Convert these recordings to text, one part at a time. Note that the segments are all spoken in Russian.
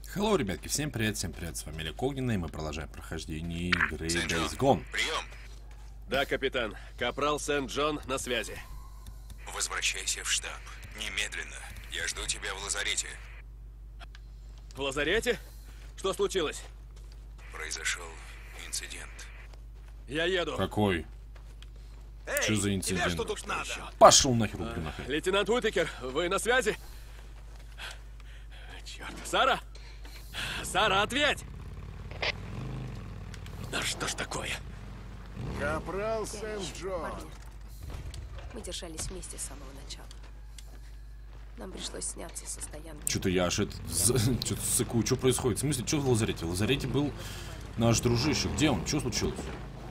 Hello, ребятки, всем привет, с вами Илья Когнина, и мы продолжаем прохождение игры Сент-Джон, Days Gone. прием. Да, капитан. Капрал Сент-Джон на связи. Возвращайся в штаб. Немедленно. Я жду тебя в лазарете. В лазарете? Что случилось? Произошел инцидент. Я еду. Какой? Что за Тебе инцидент? что тут надо? Пошел нахер, ублюдок, нахер. Лейтенант Уитакер, вы на связи? Черт. Сара? Сара, ответь! Да что ж такое? Капрал Сент-Джон. Парни, мы держались вместе с самого начала. Нам пришлось сняться со стоянки. Что-то я аж что-то сыкую. Что происходит? В смысле, что в лазарете? В лазарете был наш дружище. Где он? Что случилось?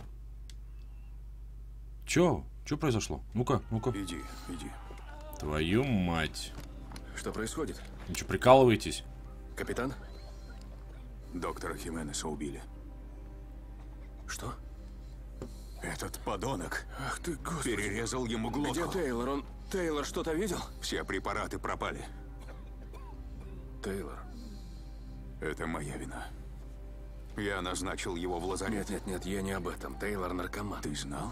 Что произошло? Ну-ка. Иди. Твою мать. Что происходит? Вы что, прикалываетесь? Капитан? Доктора Хименеса убили. Что? Этот подонок Ах ты, господи. перерезал ему глотку. Где Тейлор? Тейлор что-то видел? Все препараты пропали. Тейлор. Это моя вина. Я назначил его в лазарет. Нет, я не об этом. Тейлор наркоман. Ты знал?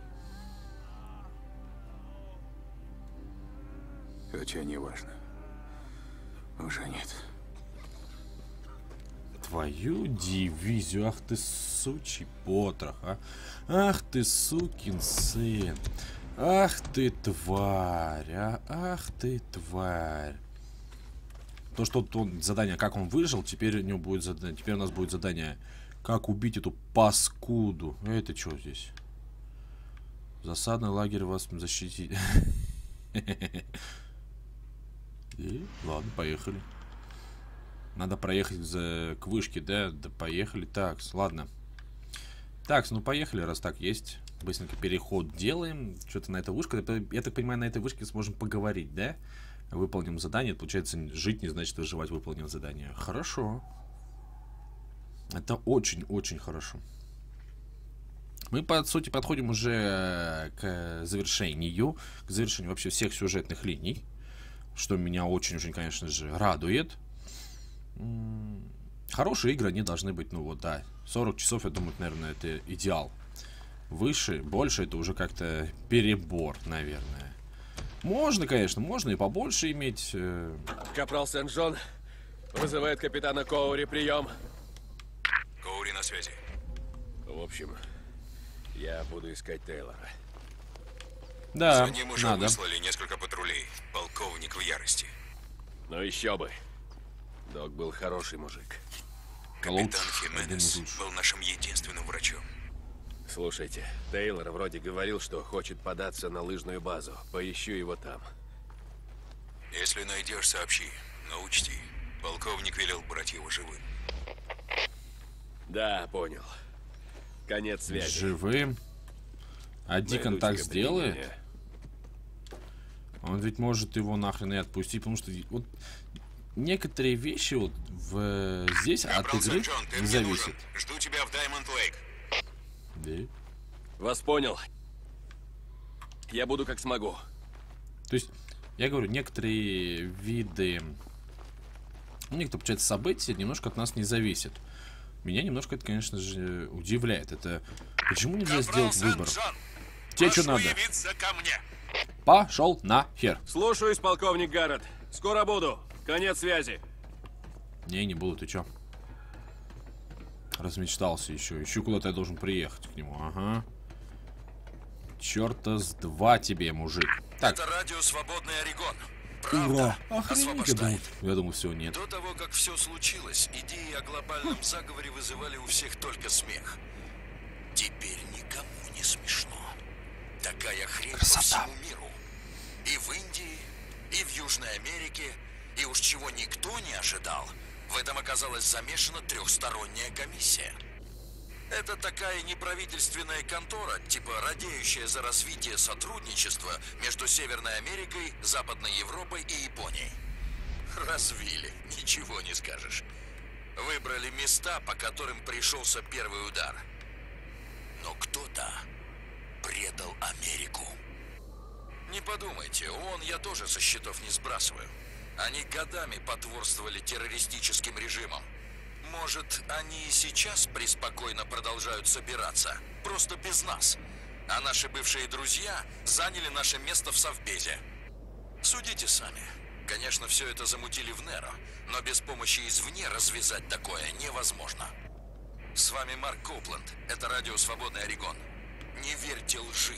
Хотя не важно. Уже нет. Твою дивизию. Ах ты, сучий потрох, а. Ах ты, сукин сын. Ах ты, тварь, а. Ах ты, тварь. То, что он задание, как он выжил, теперь у него будет задание. Теперь у нас будет задание, как убить эту паскуду. Это что здесь? Засадный лагерь вас защитить. И ладно, поехали. Надо проехать к вышке, да? Да поехали. Так, ладно. Так, ну поехали, раз так есть. Быстренько переход делаем. Что-то на этой вышке. Я так понимаю, на этой вышке сможем поговорить, да? Выполним задание. Получается, жить не значит выживать, выполним задание. Хорошо. Это очень-очень хорошо. Мы, по сути, подходим уже к завершению. К завершению вообще всех сюжетных линий. Что меня очень-очень, конечно же, радует. Хорошие игры, они должны быть, ну вот, да. 40 часов, я думаю, наверное, это идеал. Выше, больше, это уже как-то перебор, наверное. Можно, конечно, можно и побольше иметь. Капрал Сент-Джон вызывает капитана Коури. Прием. Коури на связи. В общем, я буду искать Тейлора. Да, За ним уже надо. выслали несколько патрулей. Полковник в ярости. Ну еще бы. Док был хороший мужик. Капитан Лучше, один Хименес из лучших. был нашим единственным врачом. Слушайте, Тейлор вроде говорил, что хочет податься на лыжную базу. Поищу его там. Если найдешь, сообщи. Но учти, полковник велел брать его живым. Да, понял. Конец связи. Живым. А Дикон Найду так тебе сделает? применение. Он ведь может его нахрен и отпустить, потому что вот некоторые вещи вот здесь от Капрал игры Сент-Джон, ты не мне зависят. нужен. Жду тебя в Даймонд Лейк. Да. Вас понял. Я буду как смогу. То есть, я говорю, некоторые виды, ну, некоторые, получается, события немножко от нас не зависят. Меня немножко это, конечно же, удивляет. Это почему нельзя Капрал сделать выбор? Сент-Джон, Тебе что прошу надо? явиться ко мне. Пошел нахер. Слушаюсь, полковник Гаррет. Скоро буду. Конец связи. Не буду, ты чё? Размечтался еще. Еще куда-то я должен приехать к нему. Ага. Черта с два тебе, мужик. Так, Это радио «Свободный Орегон». ура. Правда Охренеть, я думал. освобождает. Я думал, все, нет. До того, как все случилось, идеи о глобальном заговоре вызывали у всех только смех. Теперь никому не смешно. Такая хрень Красота. по всему миру. И в Индии, и в Южной Америке, и уж чего никто не ожидал, в этом оказалась замешана трехсторонняя комиссия. Это такая неправительственная контора, типа радеющая за развитие сотрудничества между Северной Америкой, Западной Европой и Японией. Развили, ничего не скажешь. Выбрали места, по которым пришелся первый удар. Но кто-то предал Америку. Не подумайте, ООН я тоже со счетов не сбрасываю. Они годами потворствовали террористическим режимам. Может, они и сейчас преспокойно продолжают собираться, просто без нас. А наши бывшие друзья заняли наше место в Совбезе. Судите сами. Конечно, все это замутили в Неро, но без помощи извне развязать такое невозможно. С вами Марк Коупленд. Это радио «Свободный Орегон». Не верьте лжи.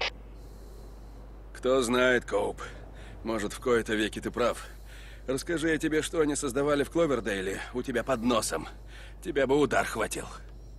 Кто знает, Коуп. Может, в кои-то веки ты прав. Расскажи я тебе, что они создавали в Кловердейле у тебя под носом. Тебя бы удар хватил.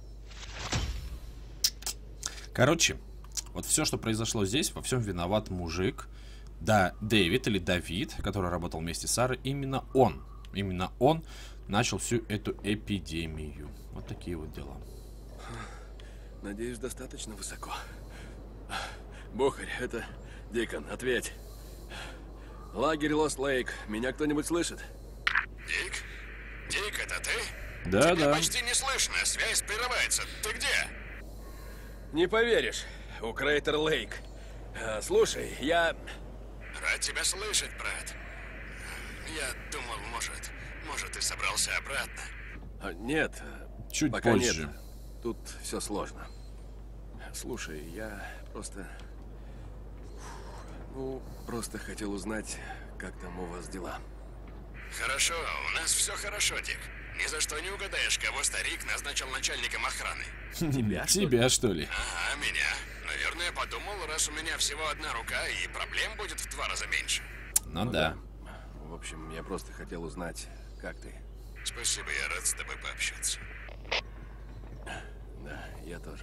Короче, вот все, что произошло здесь, во всем виноват мужик. Да, Дэвид или Давид, который работал вместе с Сарой, именно он начал всю эту эпидемию. Вот такие вот дела. Надеюсь, достаточно высоко. Бухарь, это Дикон, ответь. Лагерь Лост Лейк. Меня кто-нибудь слышит? Дик? Дик, это ты? Да, Тебя да. почти не слышно, связь прерывается. Ты где? Не поверишь, у Крейтер Лейк. Слушай, я... Рад тебя слышать, брат. Я думал, может, ты собрался обратно. Нет, Чуть пока позже. нет. Тут все сложно. Слушай, я просто... Ну, просто хотел узнать, как там у вас дела. Хорошо, у нас все хорошо, Дик. Ни за что не угадаешь, кого старик назначил начальником охраны. Тебя, что ли? Ага, меня. Наверное, подумал, раз у меня всего одна рука, и проблем будет в 2 раза меньше. Ну да. В общем, я просто хотел узнать, как ты. Спасибо, я рад с тобой пообщаться. Да, я тоже.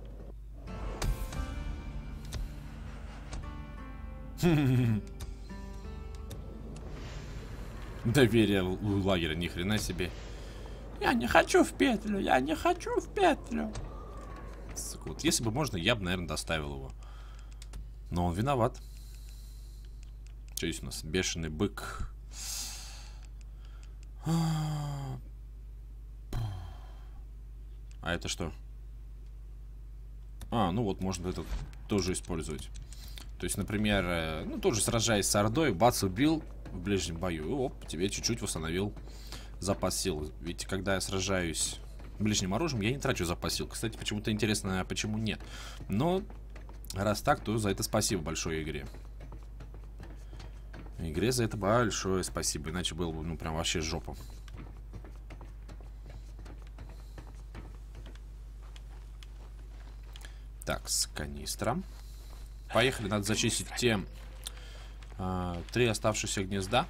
Доверие у лагеря, ни хрена себе. Я не хочу в петлю, я не хочу в петлю. Сука, вот если бы можно, я бы, наверное, доставил его. Но он виноват. Что здесь у нас? Бешеный бык. А это что? Ну вот, можно это тоже использовать. То есть, например, ну, тоже сражаясь с Ордой, бац, убил в ближнем бою. И оп, тебе чуть-чуть восстановил запас сил. Ведь когда я сражаюсь ближним оружием, я не трачу запас сил. Кстати, почему-то интересно, почему нет. Но раз так, то за это спасибо большое игре. Игре за это большое спасибо. Иначе было бы, ну, прям вообще жопа. Так, с канистра. Поехали, надо зачистить те 3 оставшихся гнезда.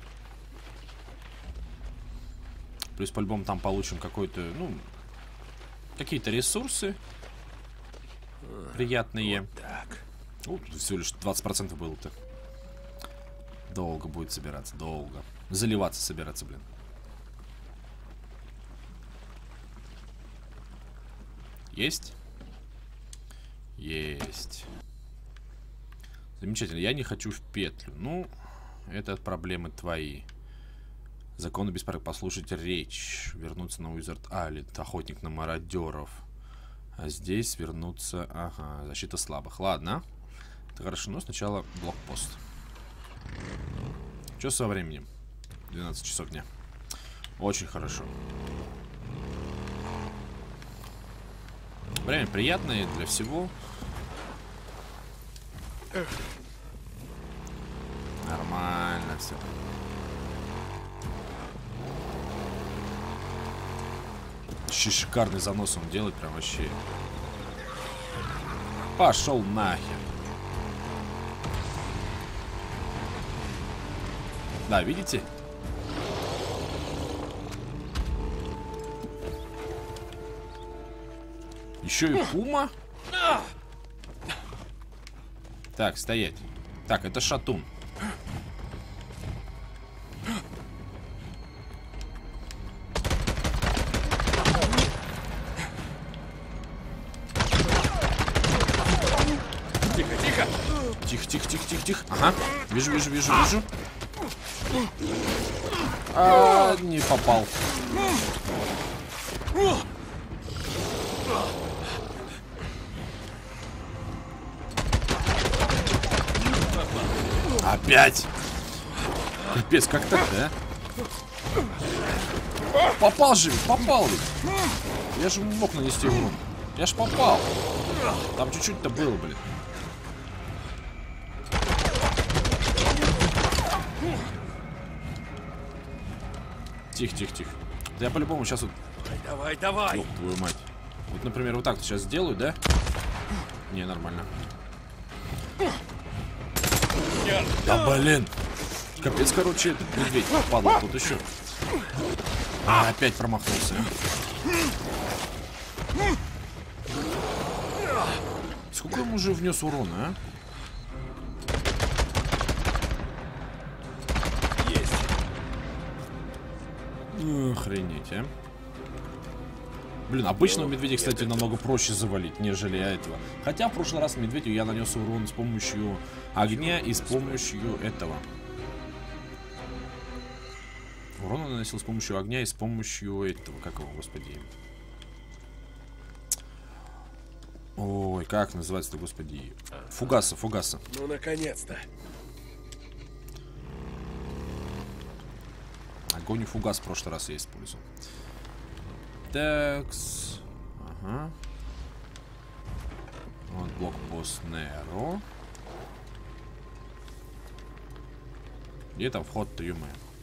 Плюс по-любому там получим какой-то, ну, какие-то ресурсы приятные. Вот так. Всего лишь 20% было-то. Долго будет собираться, долго. Заливаться, собираться, блин. Есть? Есть. Замечательно. Я не хочу в петлю. Ну, это проблемы твои. Законы беспорядка. Послушать речь. Вернуться на Уизард Айленд. Охотник на мародеров. А здесь вернуться... Ага, защита слабых. Ладно. Это хорошо, но сначала блокпост. Что со временем? 12 часов дня. Очень хорошо. Время приятное для всего. Нормально все. Вообще шикарный занос он делает, прям вообще. Пошел нахер. Да, видите? Еще и пума. Так, стоять. Так, это шатун. Тихо, тихо. Тихо, тихо, тихо, тихо, тихо. Ага. Вижу, вижу, вижу, вижу. Не попал. Опять. Капец, как так, да? Попал же, попал ведь. Я же мог нанести урон. Я ж попал. Там чуть-чуть-то было, блин. Тихо, тихо, тихо. Да я по-любому сейчас вот... Давай, давай! Ёб твою мать. Вот, например, вот так сейчас сделаю, да? Не, нормально. Да блин. Капец, короче, этот медведь падал тут еще. Опять промахнулся. Сколько ему уже внес урона, а? Есть. Охренеть, а. Блин, обычного медведя, кстати, намного проще завалить, нежели этого. Хотя в прошлый раз медведю я нанес урон с помощью огня и с помощью этого. Урон он наносил с помощью огня и с помощью этого. Как его, господи? Ой, как называется-то, господи? Фугаса, фугаса. Ну, наконец-то. Огонь и фугас в прошлый раз я использовал. Такс. Ага. Вот блокпост Неро. Где там вход-то, ё-моё?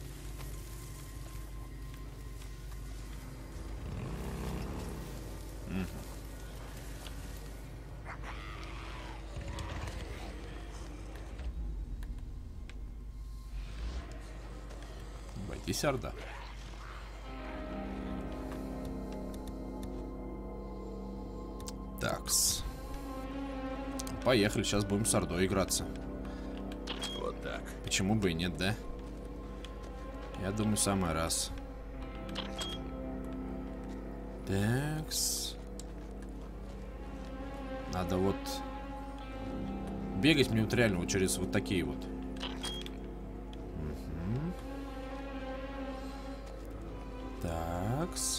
Обойтись орда. Такс. Поехали, сейчас будем с ордой играться. Вот так. Почему бы и нет, да? Я думаю, самый раз. Такс. Надо вот бегать мне вот реально вот через вот такие вот. Такс.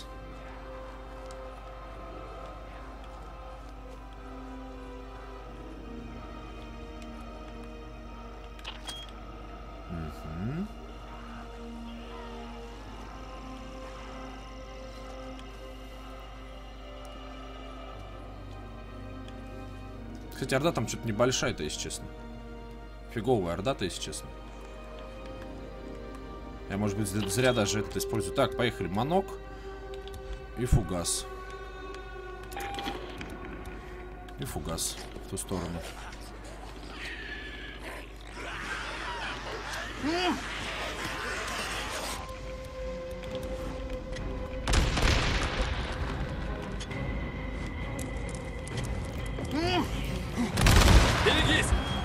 Кстати, орда там что-то небольшая-то, если честно. Фиговая орда-то, если честно. Я, может быть, зря даже это использую. Так, поехали. Манок и фугас. И фугас в ту сторону. Берегись!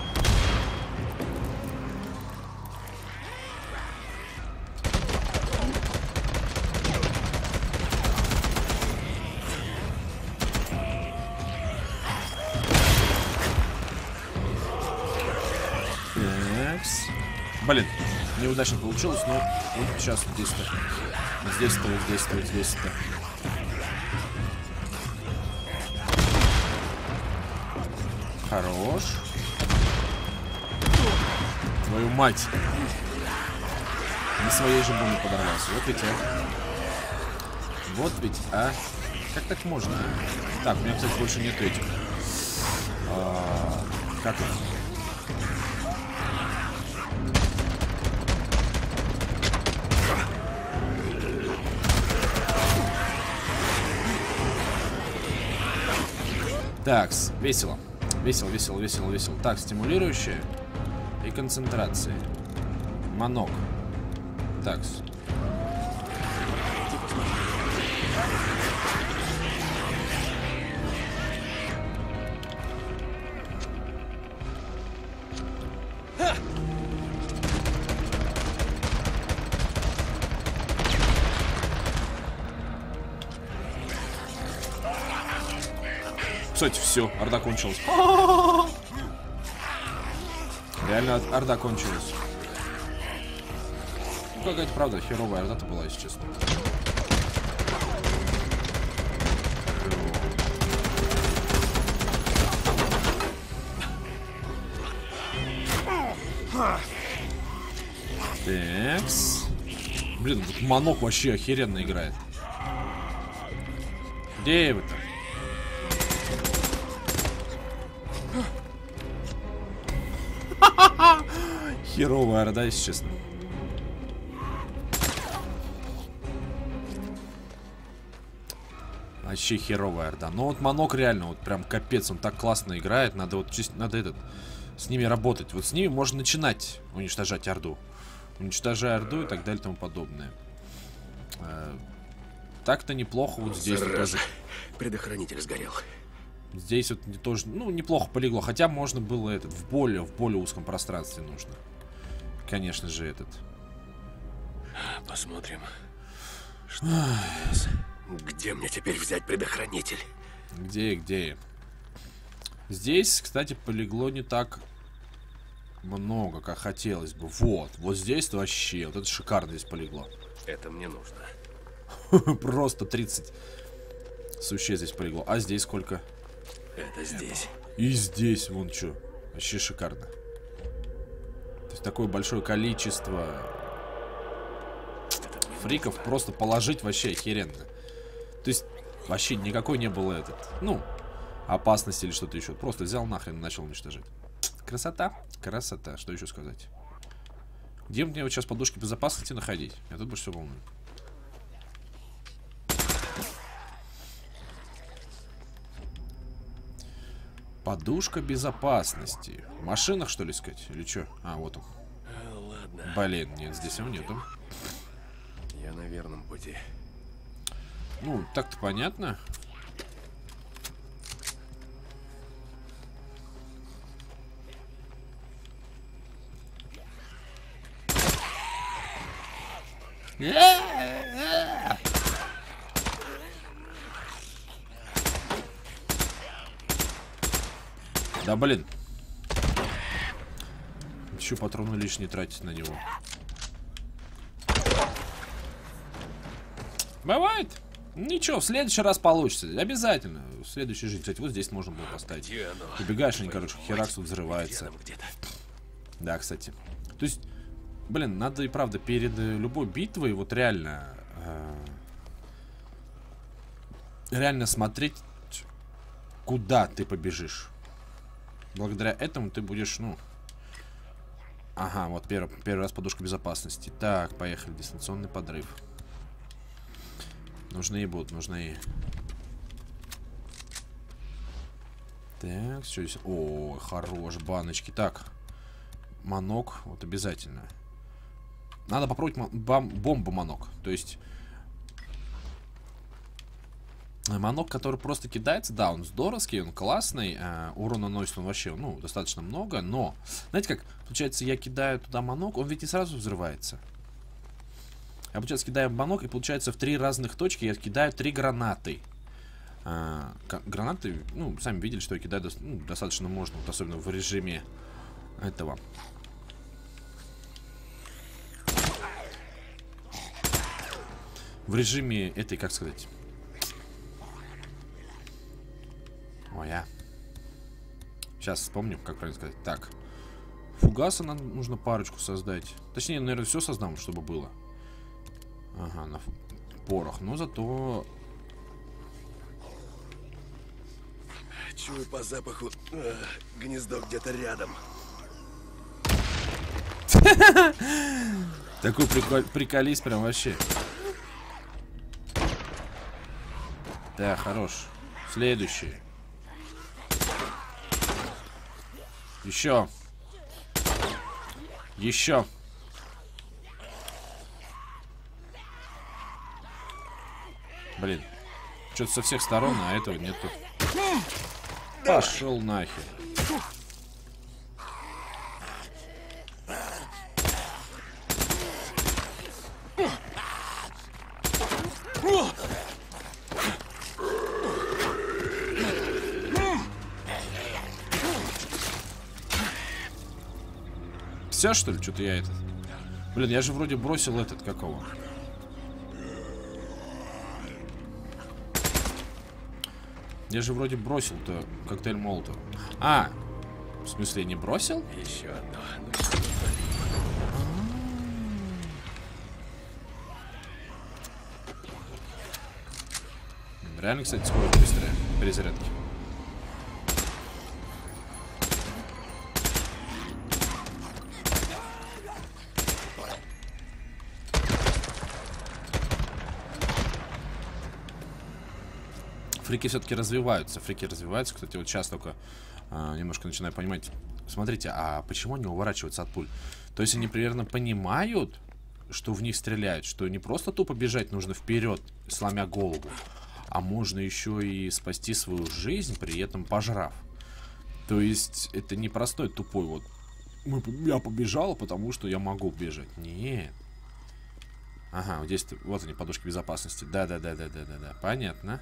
Такс. Блин, неудачно получилось, но вот сейчас вот здесь-то. Вот здесь-то, вот здесь-то, вот здесь-то. Хорош. Твою мать. На своей же бомбе подорвался. Вот ведь, а. Вот ведь, а. Как так можно? Так, у меня, кстати, больше нету этих. Как их? Такс, весело. Весело, весело, весело, весело. Так, стимулирующая и концентрация. Манок. Такс. Кстати, все, орда кончилась. Реально орда кончилась. Ну, какая-то правда херовая орда-то была, если честно. Такс. Блин, вот Манок вообще охеренно играет. Где вы-то? Херовая орда, если честно. Вообще херовая орда. Но вот Манок реально, вот прям капец, он так классно играет. Надо вот надо с ними работать. Вот с ними можно начинать уничтожать орду. Уничтожая орду и так далее и тому подобное. Так-то неплохо вот здесь вот тоже. Предохранитель сгорел. Здесь вот тоже, ну, неплохо полегло. Хотя можно было этот в более узком пространстве нужно. Конечно же, этот. Посмотрим. Что у нас? Где мне теперь взять предохранитель? Где? Здесь, кстати, полегло не так много, как хотелось бы. Вот здесь вообще, вот это шикарно здесь полегло. Это мне нужно. Просто 30 существ здесь полегло. А здесь сколько? Это здесь. И здесь, вон что. Вообще шикарно. То есть такое большое количество фриков просто положить вообще охеренно. То есть вообще никакой не было опасности или что-то еще. Просто взял нахрен и начал уничтожать. Красота. Красота. Что еще сказать? Где мне вот сейчас подушки безопасности находить? Я тут больше всего волнует. Подушка безопасности. В машинах, что ли, искать? Или что? А, вот он. Ладно. Блин, нет, здесь его нету. Я на верном пути. Ну, так-то понятно. Да блин. Еще патроны лишние тратить на него. Бывает. Ничего, в следующий раз получится. Обязательно. В следующей жизни. Кстати, вот здесь можно было поставить. Убегаешь, они, короче, херакс тут взрывается. Да, кстати. То есть, блин, надо и правда перед любой битвой вот реально смотреть, куда ты побежишь. Благодаря этому ты будешь, Ага, вот первый раз подушка безопасности. Так, поехали. Дистанционный подрыв. Нужны будут, нужны. Так, что здесь? О, хорош, баночки. Так, манок, вот обязательно. Надо попробовать бомбу-манок. То есть манок, который просто кидается, да, он здоровский, он классный, урона наносит он вообще, достаточно много, но, знаете как, получается, я кидаю туда манок, он ведь не сразу взрывается. Я, получается, кидаю манок, и получается в 3 разных точки я кидаю 3 гранаты. Гранаты, сами видели, что я кидаю достаточно можно, вот особенно в режиме этого. В режиме этой, как сказать... Сейчас вспомню, как правильно сказать. Так. Фугаса нам нужно парочку создать. Точнее, наверное, все создам, чтобы было. Ага, на порох. Но зато... Чую по запаху. Гнездо где-то рядом. Такой приколист прям вообще. Да, хорош. Следующий. Еще. Еще. Блин. Что-то со всех сторон, а этого нету. Пошел нахер. Все, что ли? Что-то я этот... Блин, я же вроде бросил этот, какого? Я же вроде бросил-то коктейль Молотова. В смысле, не бросил? Еще одно. Реально, кстати, скорость быстрая. Перезарядки. Фрики все-таки развиваются. Фрики развиваются. Кстати, вот сейчас только немножко начинаю понимать. Смотрите, а почему они уворачиваются от пуль? То есть они примерно понимают, что в них стреляют, что не просто тупо бежать нужно вперед, сломя голову, а можно еще и спасти свою жизнь, при этом пожрав. То есть это не простой тупой вот я побежал, потому что я могу бежать. Нет. Ага, вот здесь вот они, подушки безопасности. Да. Понятно.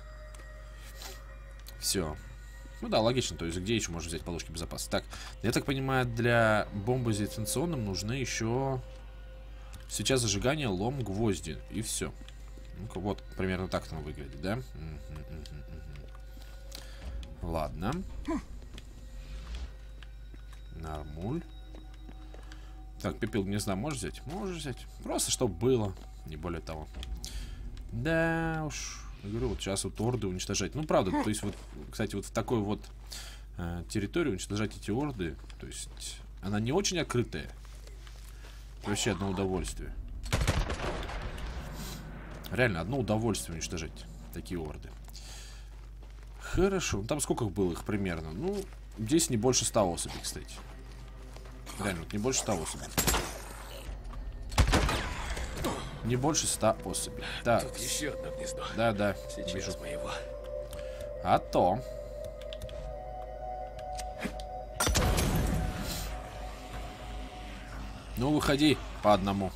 Все. Ну да, логично. То есть где еще можно взять подушки безопасности? Так, я так понимаю, для бомбы с дистанционным нужны еще свеча зажигания, лом, гвозди. И все. Ну-ка, вот примерно так это выглядит, да? Ладно. Нормуль. Так, пепел гнезда можешь взять? Можешь взять. Просто чтобы было. Не более того. Да уж. Я говорю, вот сейчас вот орды уничтожать. Ну, правда, то есть вот, кстати, вот в такой вот территории уничтожать эти орды, то есть она не очень открытая. Вообще одно удовольствие. Реально, одно удовольствие уничтожать такие орды. Хорошо. Там сколько было их примерно? Ну, здесь не больше 100 особей, кстати. Реально, вот не больше 100 особей. Не больше 100 особей. Так. Тут еще одно гнездо. Да. Сейчас вижу. мы его. А то. Ну, выходи по одному.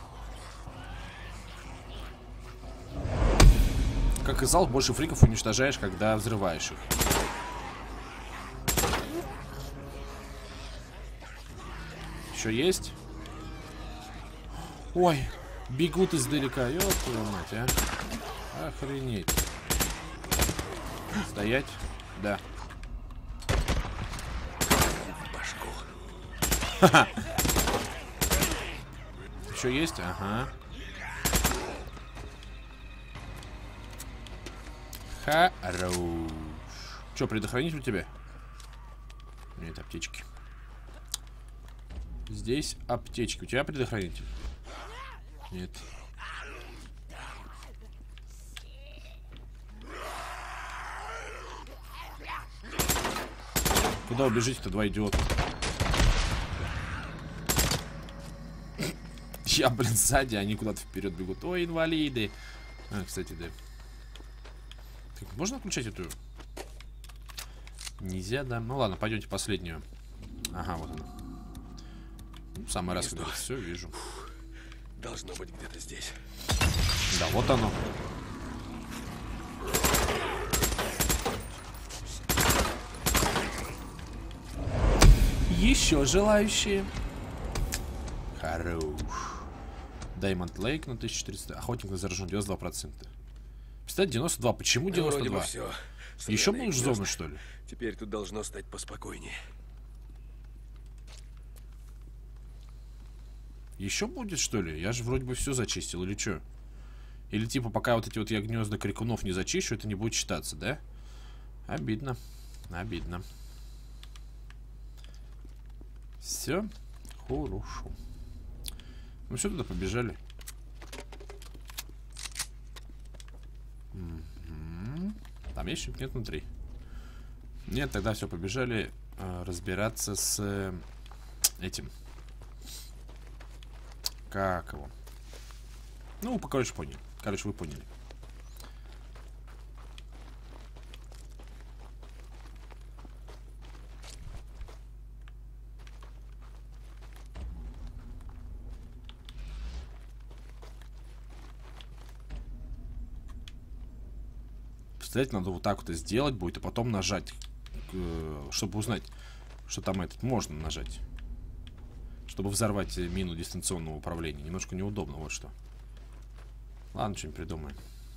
Как и зал, больше фриков уничтожаешь, когда взрываешь их. Еще есть? Ой, бегут издалека. Ёб твою мать, а. Охренеть. Стоять? Да. Ха-ха. Еще есть? Ага. Хорош. Че, предохранитель у тебя? Нет, аптечки. Здесь аптечки. У тебя предохранитель? Нет. Куда убежите-то, два идиота? Я, блин, сзади, они куда-то вперед бегут. Ой, инвалиды. А, кстати, да. Так, можно включать эту? Нельзя, да? Ну ладно, пойдемте последнюю. Ага, вот она. Ну, самый раз, когда все вижу. Должно быть где-то здесь. Да, вот оно. Еще желающие. Хорош. Diamond Lake на 1400. Охотник на заражен 92%. Представляете, 92. Почему 92? Все. Еще будешь зоны, что ли? Теперь тут должно стать поспокойнее. Еще будет, что ли? Я же вроде бы все зачистил, или что? Или типа, пока вот эти вот я гнезда крикунов не зачищу, это не будет считаться, да? Обидно. Обидно. Все. Хорошо. Ну все, туда побежали. Там есть что-то? Нет, внутри. Нет, тогда все, побежали разбираться с этим. Как его? Ну, короче, поняли. Короче, вы поняли. Представляете, надо вот так вот и сделать будет, и потом нажать, чтобы узнать, что там этот можно нажать. Чтобы взорвать мину дистанционного управления. Немножко неудобно, вот что. Ладно, что-нибудь придумаем.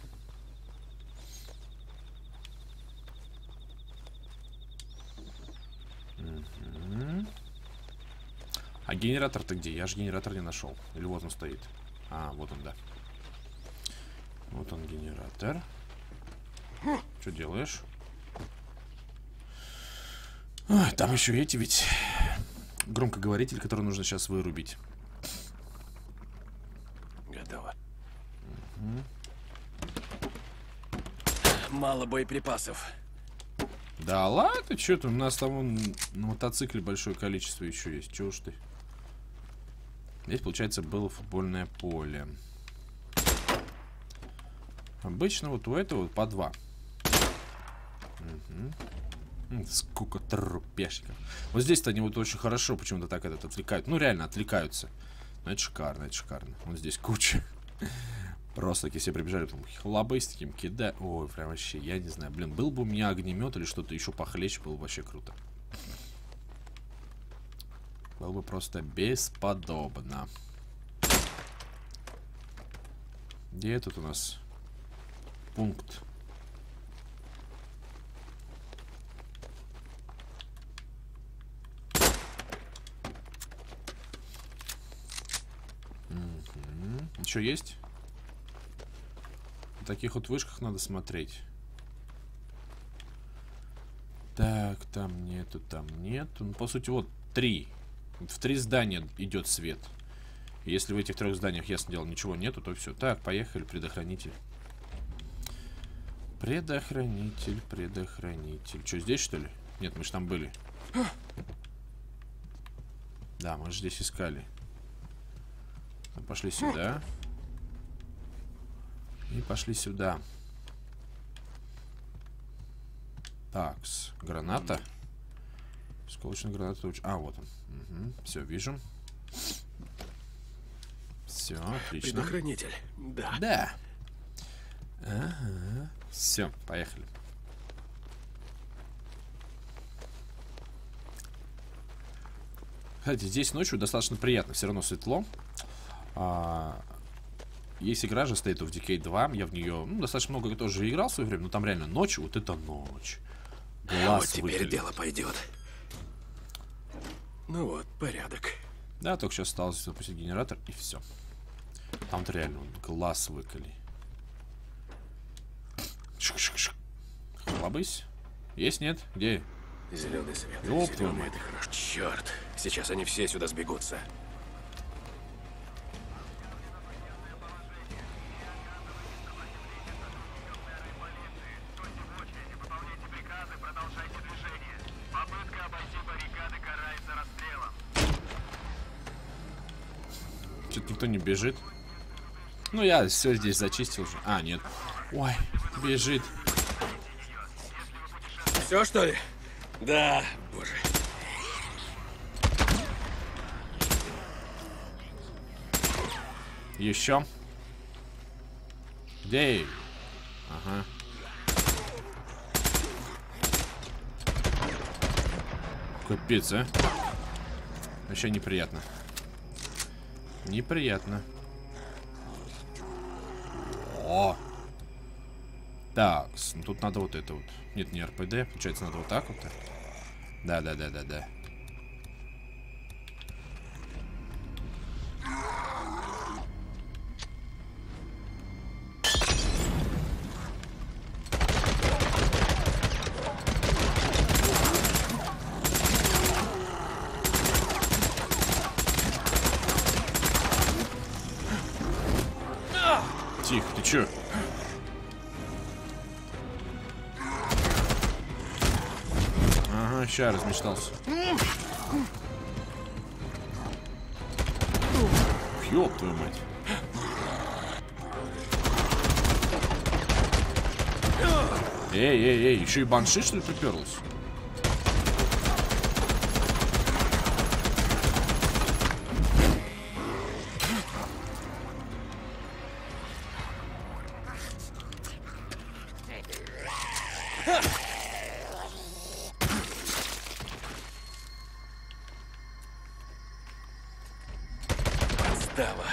А генератор-то где? Я же генератор не нашел. Или вот он стоит. А, вот он, да. Вот он, генератор. Что делаешь? Ой, там еще эти ведь громкоговоритель, который нужно сейчас вырубить. Готово. Мало боеприпасов. Да ладно, что ты? У нас там вон на мотоцикле большое количество еще есть. Чего уж ты? Здесь, получается, было футбольное поле. Обычно вот у этого по 2. Сколько трупешников. Вот здесь-то они вот очень хорошо почему-то так этот отвлекают. Ну, реально отвлекаются. Ну, это шикарно, это шикарно. Вот здесь куча. Просто такие все прибежали, там хлобы с таким кидают. Ой, прям вообще, я не знаю. Блин, был бы у меня огнемет или что-то еще похлеще, было бы вообще круто. Было бы просто бесподобно. Где тут у нас пункт? Еще есть? На таких вот вышках надо смотреть. Так, там нету, там нету. Ну, по сути, вот 3. В 3 здания идет свет. Если в этих 3 зданиях, ясно дело, ничего нету, то все. Так, поехали, предохранитель. Предохранитель, предохранитель. Что, здесь, что ли? Нет, мы же там были. Да, мы же здесь искали. Пошли сюда. И пошли сюда. Такс. Граната. Сколочная граната. А, вот он. Угу. Все, вижу. Все, отлично. Предохранитель. Да. Да. Ага. Все, поехали. Кстати, здесь ночью достаточно приятно. Все равно светло. Есть игра же, State of Decay 2. Я в нее достаточно много тоже играл в свое время. Но там реально ночь, вот это ночь. Глаз вот теперь выколи. дело пойдет. Ну вот, порядок. Да, только сейчас осталось запустить генератор и все. Там-то реально глаз выколи. Шик-шик-шик. Хлобысь. Есть, нет? Где? Зеленый свет. Ёб твою Зеленый, мать. это хорошо. Черт, сейчас они все сюда сбегутся. Что-то никто не бежит. Ну, я все здесь зачистил уже. А, нет. Ой, бежит. Все, что ли? Да, боже. Еще. Где? Ага. Капец, а? Вообще неприятно. Неприятно. О! Так, ну тут надо вот это вот. Нет, не РПД. Получается, надо вот так вот. Да. Тихо, ты чё? Ага, ща размечтался. Ёб твою мать. Эй, еще и банши, что ли, приперлась? Подстава.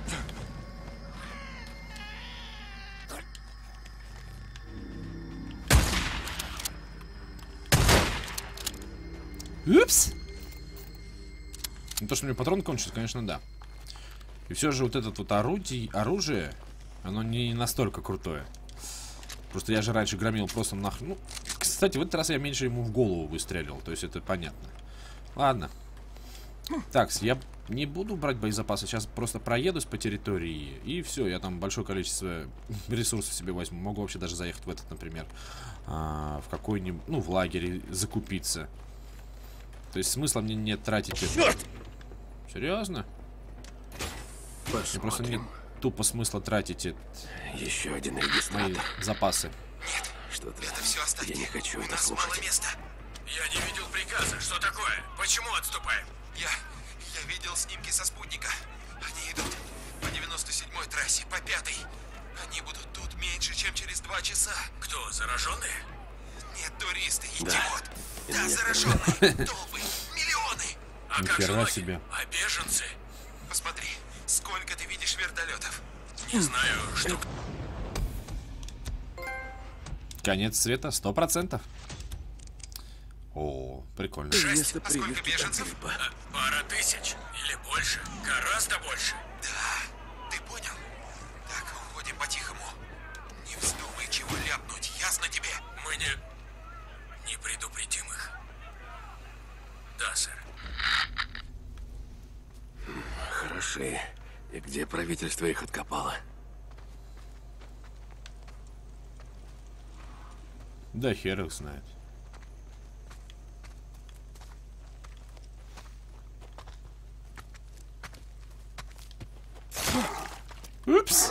Упс! Ну, то, что у меня патрон кончится, конечно, да. И все же вот это вот оружие, оно не настолько крутое. Просто я же раньше громил просто нахрен. Ну, кстати, в этот раз я меньше ему в голову выстрелил. То есть это понятно. Ладно. Так, я не буду брать боезапасы. Сейчас просто проедусь по территории. И все, я там большое количество ресурсов себе возьму. Могу вообще даже заехать в этот, например, в какой-нибудь, ну, в лагере закупиться. То есть смысла мне нет тратить это. Серьезно? Мне просто нет тупо смысла тратить Еще один мои регистратор. запасы. Что-то Это все оставьте. я не хочу У это нас мало слушать. места. Я не видел приказа. Что такое? Почему отступаем? Я видел снимки со спутника. Они идут по 97-й трассе, по 5-й. Они будут тут меньше, чем через 2 часа. Кто, зараженные? Нет, туристы, идиот. Да, зараженные. Толпы, миллионы. А как же Нихера лагерь? себе. А беженцы? Посмотри, сколько ты видишь вертолетов. Не знаю, что... Конец света, 100%. О, прикольно. 6. А сколько прививки беженцев? там, типа. Пара тысяч. Или больше. Гораздо больше. Да, ты понял? Так, уходим по-тихому. Не вздумай чего ляпнуть, ясно тебе? Мы не предупредим их. Да, сэр. Хороши. И где правительство их откопало? Да хер их знает. Упс.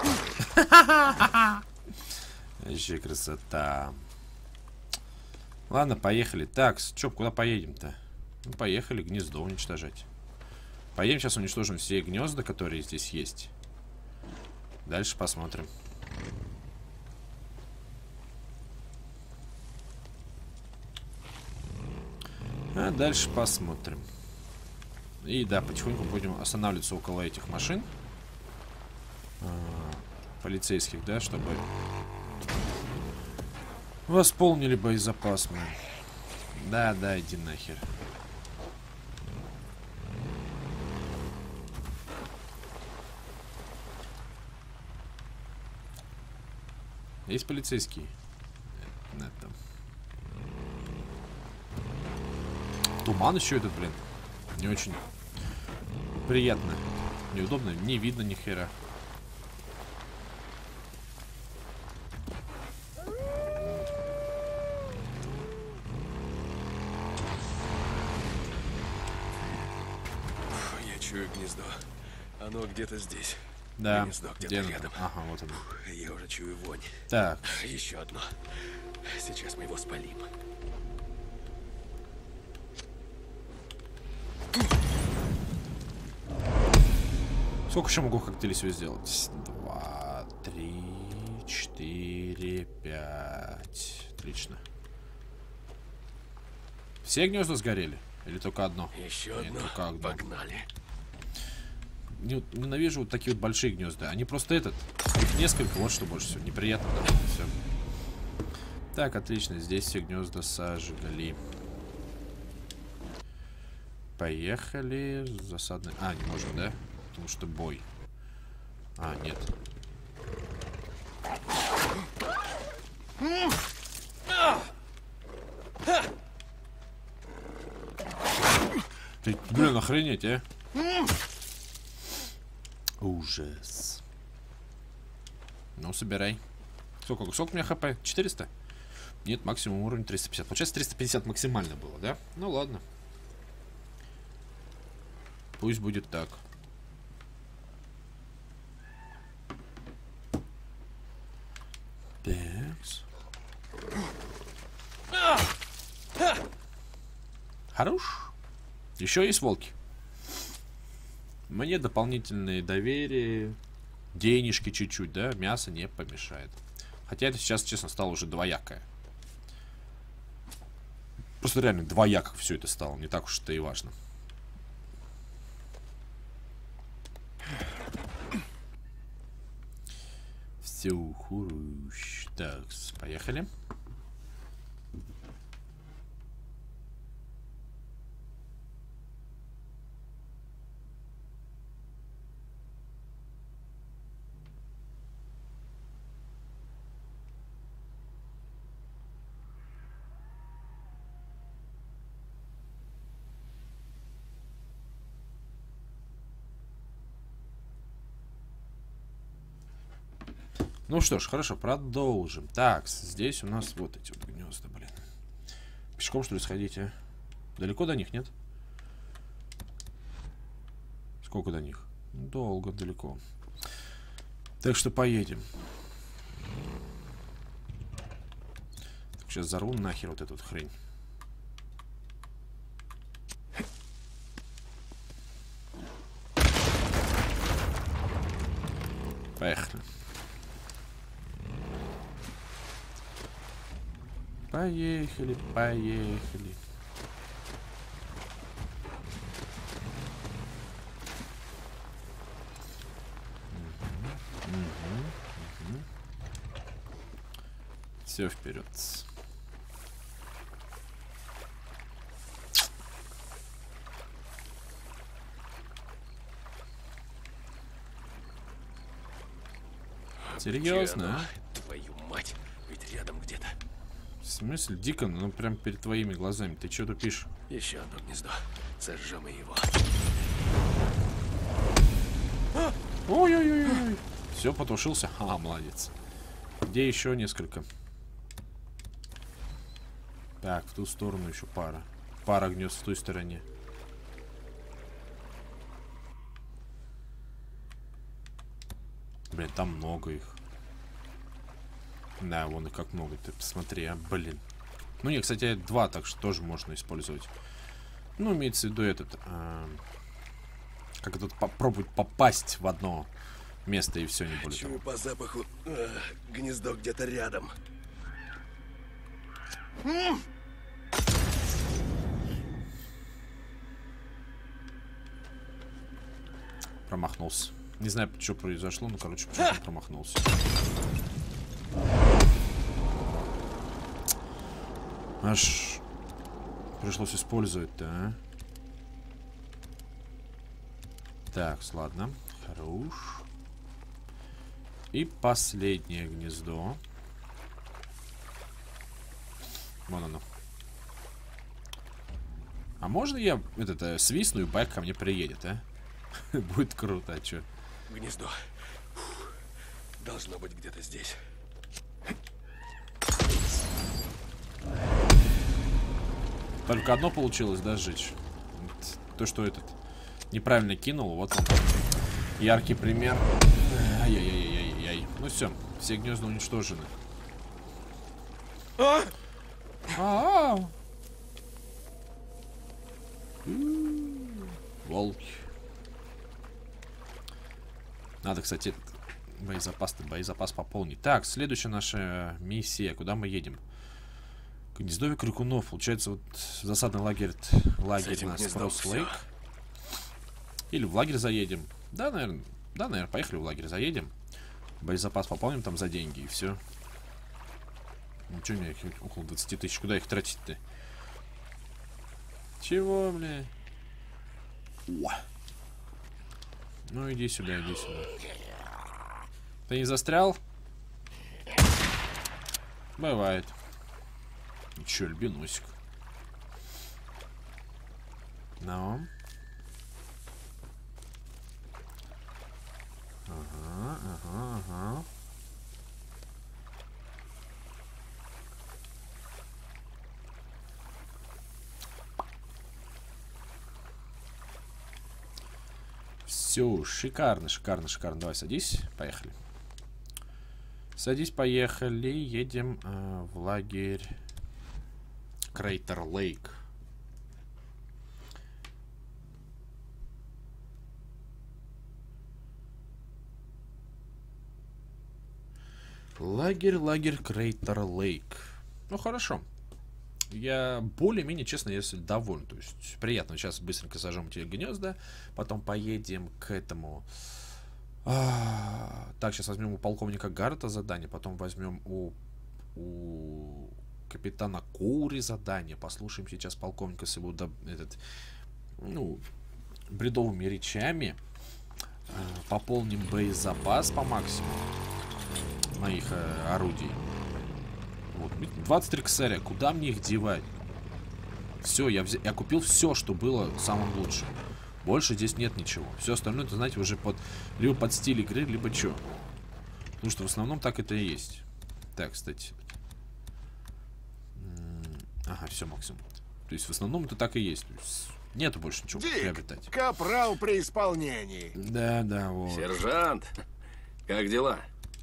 Вообще красота. Ладно, поехали. Так, чё, куда поедем-то? Ну, поехали гнездо уничтожать. Поедем, сейчас уничтожим все гнезда, которые здесь есть. Дальше посмотрим. А дальше посмотрим. И да, потихоньку будем останавливаться около этих машин. Полицейских, да, чтобы восполнили боезапас мы. Да, иди нахер. Есть полицейские? Нет, там. Туман еще этот, блин. Не очень приятно. Неудобно, не видно ни хера. Я чую гнездо. Оно где-то здесь. Да, Гнездо где-то где оно? рядом. Ага, вот оно. Я уже чую вонь. Так, Еще одно. Сейчас мы его спалим. сколько еще могу коктейлей себе сделать? 2, 3, 4, 5. Отлично. Все гнезда сгорели? Или только одно? Еще Нет, одно. только одно. Погнали. Ненавижу вот такие вот большие гнезда. Они просто их несколько, вот что больше всего. Неприятно, да, все. Так, отлично. Здесь все гнезда сожгли. Поехали. Засадный. А, не можем, да? Потому что бой. А, нет. Ты, блин, охренеть, а? Ужас. Ну, собирай. Сколько у меня хп? 400? Нет, максимум уровень 350. Получается, 350 максимально было, да? Ну, ладно. Пусть будет так. Такс. Хорош. Еще есть волки. Мне дополнительное доверие, денежки чуть-чуть, да, мясо не помешает. Хотя это сейчас, честно, стало уже двоякое. Просто реально двояко все это стало, не так уж это и важно. Все, хуруш. Так, поехали. Ну что ж, хорошо, продолжим. Так, здесь у нас вот эти вот гнезда, блин. Пешком, что ли, сходить, а? Далеко до них, нет? Сколько до них? Долго, далеко. Так что поедем. Так, сейчас взорву нахер вот эту вот хрень. Поехали. Поехали, поехали. Все вперед. Серьезно, а? Твою мать, ведь рядом где-то. В смысле, Дикон? Ну прям перед твоими глазами. Ты что тупишь? Еще одно гнездо. Сожжем его. Ой-ой-ой-ой. Все, потушился. А, молодец. Где еще несколько? Так, в ту сторону еще пара. Пара гнезд в той стороне. Блин, там много их. Да, вон их как много. Ты посмотри, а, блин. Ну, нет, кстати, 2, так что тоже можно использовать. Ну, имеется в виду этот... как тут попробовать попасть в одно место и все, не более того. Чую по запаху. Гнездо где-то рядом. Промахнулся. Не знаю, что произошло, но, короче, почему-то промахнулся. Аж пришлось использовать-то, а? Так, ладно. Хорош. И последнее гнездо. Вон оно. А можно я свистну, и байк ко мне приедет, а? Будет круто, а чё? Гнездо. Фух. Должно быть где-то здесь. Только одно получилось, да, сжечь? Вот то, что этот неправильно кинул, вот он. Яркий пример. Ай-яй-яй-яй-яй. Ну все гнезда уничтожены. Волки. Надо, кстати, боезапас пополнить. Так, следующая наша миссия. Куда мы едем? Гнездовье крикунов. Получается, вот засадный лагерь на Кросс Лейк. Или в лагерь заедем. Да, наверное, поехали в лагерь заедем. Боезапас пополним там за деньги и все. Ничего, у меня около 20 тысяч. Куда их тратить-то? Чего, бля? О. Ну, иди сюда, иди сюда. Ты не застрял? Бывает. Че, альбиносик. Ну. Ага. Все, шикарно. Давай, садись, поехали. Садись, поехали. Едем в лагерь Крейтер Лейк. Лагерь Крейтер Лейк. Ну, хорошо. Я более-менее, честно, если доволен. То есть приятно. Сейчас быстренько сожжем эти гнезда. Потом поедем к этому. Так, сейчас возьмем у полковника Гаррета задание. Потом возьмем у капитана Коури задание. Послушаем сейчас полковника с его бредовыми речами. Пополним боезапас по максимуму моих орудий. Вот, 23 косаря. Куда мне их девать? Все, я купил все, что было самым лучшим. Больше здесь нет ничего. Все остальное, это, знаете, уже либо под стиль игры, либо что. Потому что в основном так это и есть. Так, кстати. Ага, все, Максим. То есть в основном это так и есть. Нету больше ничего приобретать. Капрал при исполнении. Да, да, вот. Сержант, как дела?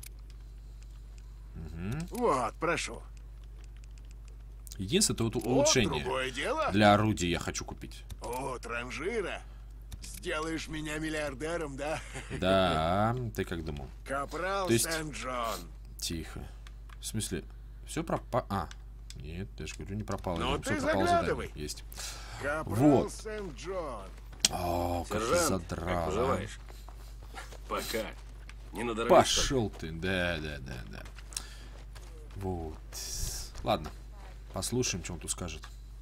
Вот, прошу. Единственное, это вот Вот улучшение. другое дело. Для орудий я хочу купить. О, транжира. Сделаешь меня миллиардером, да? Да, ты как думал? Капрал То есть- Сент-Джон. Тихо. В смысле, все пропало. А, нет, я же говорю, не пропало. Ну, Всё ты пропало заглядывай. задание. Есть. Капрал Вот. Сент-Джон. О, как ты Сержант, как задрал. а. поживаешь? Пока. Не надорвись. Пошел ты. Да. Вот. Ладно. Послушаем, что он тут скажет.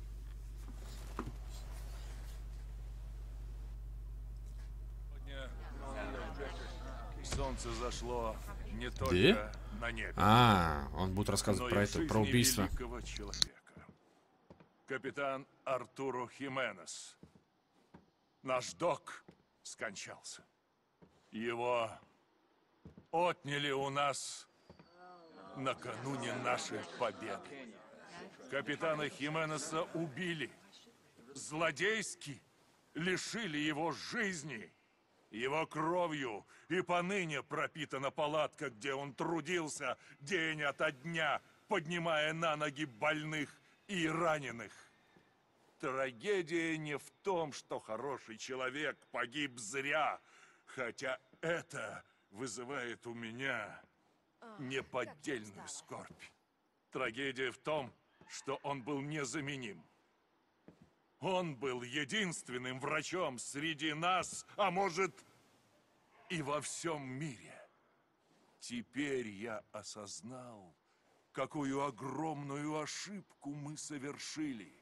Солнце зашло не только на небе, А, он будет но рассказывать и про в это, жизни про убийство. великого человека. Капитан Артуро Хименес, наш док, скончался. Его отняли у нас накануне нашей победы. Капитана Хименеса убили. Злодейски лишили его жизни. Его кровью и поныне пропитана палатка, где он трудился день ото дня, поднимая на ноги больных и раненых. Трагедия не в том, что хороший человек погиб зря, хотя это вызывает у меня неподдельную скорбь. Трагедия в том, что он был незаменим. Он был единственным врачом среди нас, а может, и во всем мире. Теперь я осознал, какую огромную ошибку мы совершили.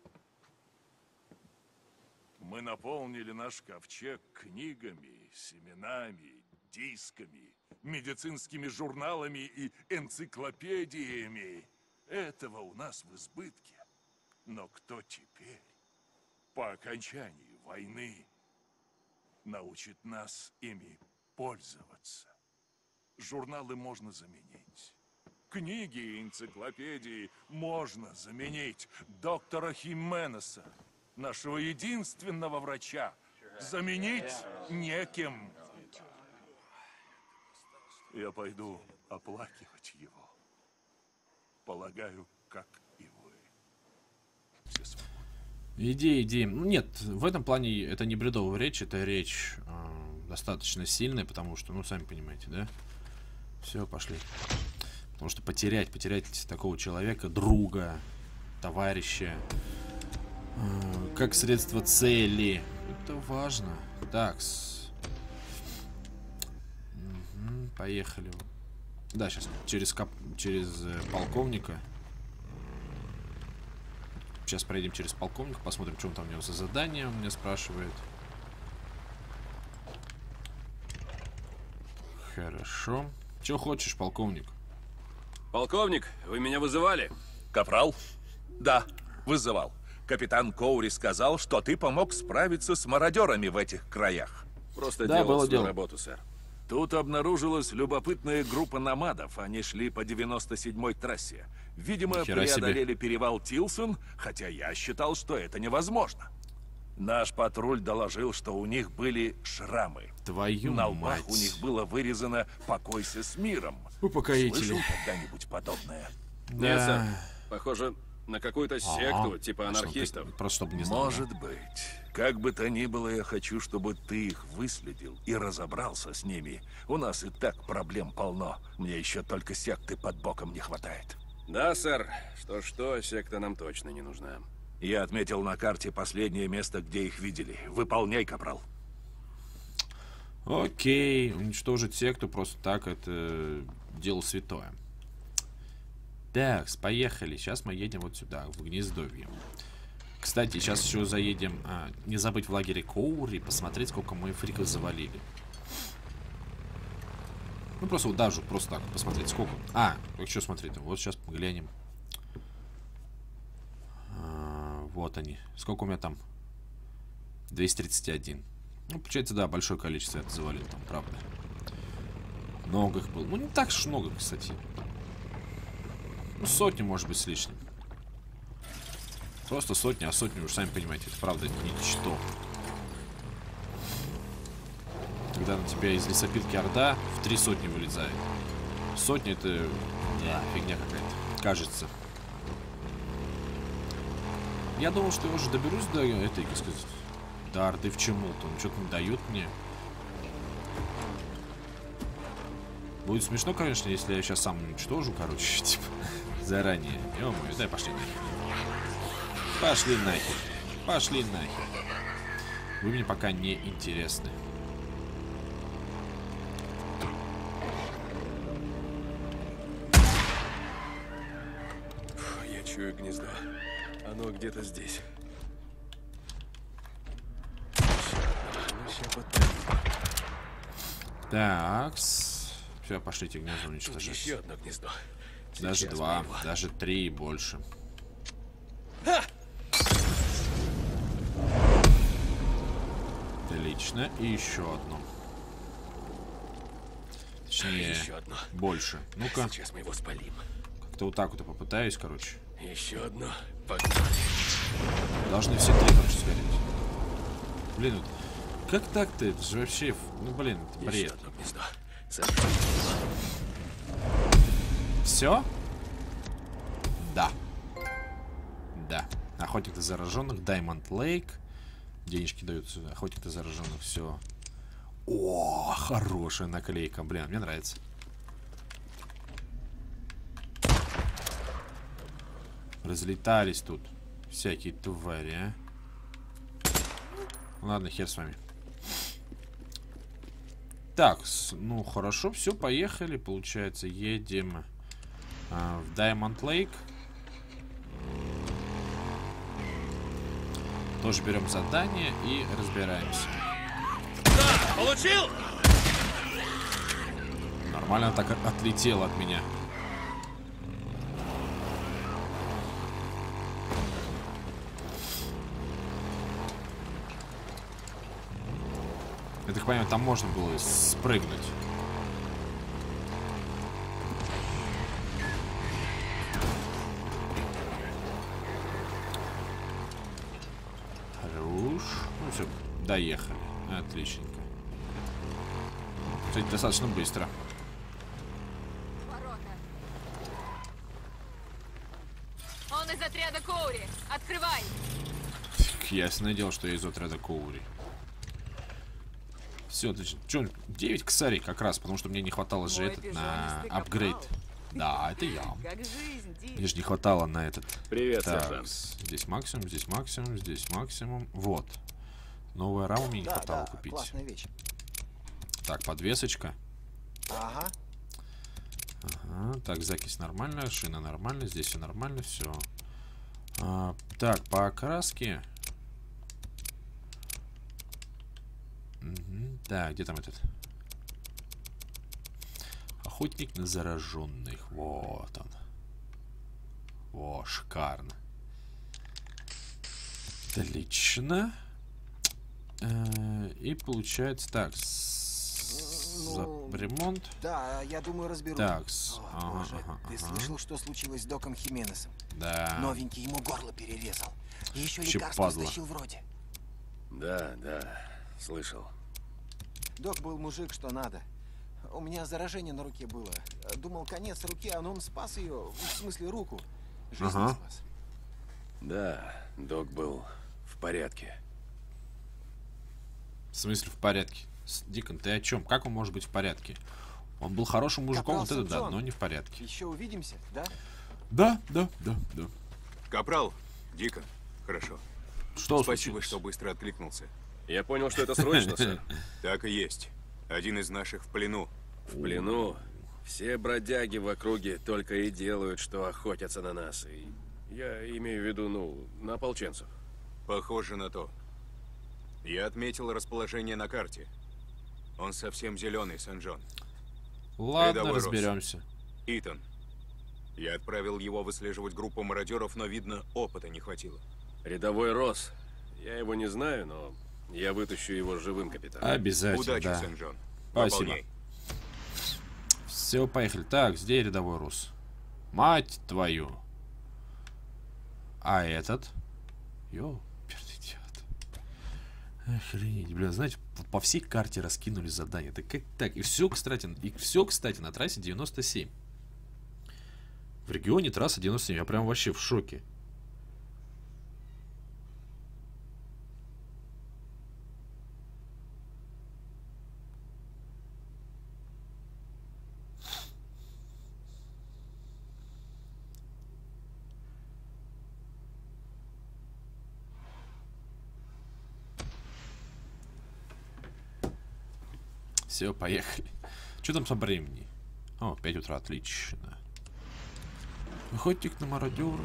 Мы наполнили наш ковчег книгами, семенами, дисками, медицинскими журналами и энциклопедиями. Этого у нас в избытке. Но кто теперь, по окончании войны, научит нас ими пользоваться? Журналы можно заменить. Книги и энциклопедии можно заменить. Доктора Хименеса, нашего единственного врача, заменить некем. Я пойду оплакивать его. Полагаю, как и вы. Все свободны. Иди. Ну, нет, в этом плане это не бредовая речь, это речь достаточно сильная, потому что, ну, сами понимаете, да? Все, пошли. Потому что потерять такого человека, друга, товарища, как средство цели, это важно. Такс. Поехали. Да, сейчас через полковника. Сейчас пройдем через полковника, посмотрим, что он там у него за задание, он меня спрашивает. Хорошо. Че хочешь, полковник? Полковник, вы меня вызывали? Капрал? Да, вызывал. Капитан Коури сказал, что ты помог справиться с мародерами в этих краях. Просто Да, делал было свою дело. работу, сэр. Тут обнаружилась любопытная группа номадов. Они шли по 97-й трассе. Видимо, Нихера себе. преодолели перевал Тилсон, хотя я считал, что это невозможно. Наш патруль доложил, что у них были шрамы. Твою На лбах мать. у них было вырезано «Покойся с миром». Упокоители. Слышал когда-нибудь подобное? Нет, сэр. Похоже на какую-то секту, Ага. типа А что, анархистов. ты просто чтобы не знал. Может быть. Как бы то ни было, я хочу, чтобы ты их выследил и разобрался с ними. У нас и так проблем полно. Мне еще только секты под боком не хватает. Да, сэр. Что, секта нам точно не нужна. Я отметил на карте последнее место, где их видели. Выполняй, капрал. Окей, уничтожить секту просто так, это дело святое. Так, поехали. Сейчас мы едем вот сюда, в Гнездовье. Кстати, сейчас еще заедем, не забыть в лагере Коури, посмотреть, сколько мы фриков завалили. Ну, просто вот даже, просто так, посмотреть, сколько. Так что смотреть, вот сейчас глянем. Вот они. Сколько у меня там? 231. Ну, получается, да, большое количество это завалил там, правда. Много их было. Ну, не так уж много, кстати. Ну, сотни, может быть, с лишним. Просто сотни, а сотни, вы сами понимаете, это правда ничто. Когда на тебя из лесопилки орда в 3 сотни вылезает. Сотни это... Да, фигня какая-то. Кажется. Я думал, что я уже доберусь до этой, как сказать, до орды в чему-то. Он что-то не дает мне. Будет смешно, конечно, если я сейчас сам уничтожу, короче, типа, заранее. Ё-моё, дай пошли нахер. Пошли нахер. Пошли нахер. Вы мне пока не интересны. Фу, я чую гнездо. Оно где-то здесь. Такс. Все, пошлите гнездо уничтожать. Еще одно гнездо. Даже Сейчас 2, мы его- даже 3 и больше. Отлично. И еще одно. Точнее, Еще одно. больше. Ну-ка, Сейчас мы его спалим. как-то вот так вот и попытаюсь, короче. Еще одно. Погнали. Должны все 3, короче, сгореть. Блин, вот как так-то? Это же вообще... Ну, блин, это Еще бред. одно гнездо. Все? Да. Да. Охотник на зараженных, Diamond Lake. Денежки даются. Охотник на зараженных, все. О, хорошая наклейка. Блин, мне нравится. Разлетались тут всякие твари, а. Ладно, хер с вами. Так, ну хорошо, все, поехали. Получается, едем в Diamond Lake. Тоже берем задание и разбираемся. Да, получил! Нормально так отлетело от меня. Я так понимаю, там можно было спрыгнуть. Хорош. Ну все, доехали. Отличненько. Кстати, достаточно быстро. Ворота. Он из отряда Коури. Открывай. Ясное дело, что я из отряда Коури. Все, отлично. Че, 9 косарей как раз, потому что мне не хватало же этот на апгрейд. Да, это я. Как жизнь, Ди. Мне же не хватало на этот. Привет, Так, сержант. здесь максимум, здесь максимум, здесь максимум. Вот. Новая рама мне не хватало купить. Классная вещь. Так, подвесочка. Ага. Ага, так, закись нормальная, шина нормальная, здесь все нормально, все. Так, по окраске. Угу. Так, где там этот? Охотник на зараженных. Вот он. О, шикарно. Отлично. И получается так. Ремонт. Да, я думаю, разберусь. Такс. О, Ага, боже, ага, ты ага. слышал, что случилось с Доком Хименесом? Да. Новенький ему горло перерезал. И еще Че лекарство падла. стащил вроде. Да, слышал. Док был мужик, что надо. У меня заражение на руке было. Думал, конец руки, а он спас ее. В смысле, руку. Жизнь Ага. спас. Да, док был в порядке. В смысле в порядке? Дикон, ты о чем? Как он может быть в порядке? Он был хорошим мужиком, вот Капрал это да, Сен-Джон. но не в порядке. Еще увидимся, да? Да. Капрал, Дикон, хорошо. Что Спасибо, случилось? что быстро откликнулся. Я понял, что это срочно, сэр. Так и есть. Один из наших в плену. В плену. Все бродяги в округе только и делают, что охотятся на нас. И я имею в виду, на ополченцев. Похоже на то. Я отметил расположение на карте. Он совсем зеленый, Сен-Джон. Ладно, Рядовой разберемся. Итан. Я отправил его выслеживать группу мародеров, но, видно, опыта не хватило. Рядовой Росс. Я его не знаю, но я вытащу его живым, капитан. Обязательно, Удачи, да. Сен-Джон. Спасибо. Выполняй. Все, поехали. Так, где рядовой рус? Мать твою. А этот? Йо, идиот. Охренеть, блин, знаете, по всей карте раскинули задания. Так как так? И все, кстати, на трассе 97. В регионе трасса 97. Я прям вообще в шоке. Все, поехали. Что там со времени? О, 5 утра, отлично. Охотник на мародеров.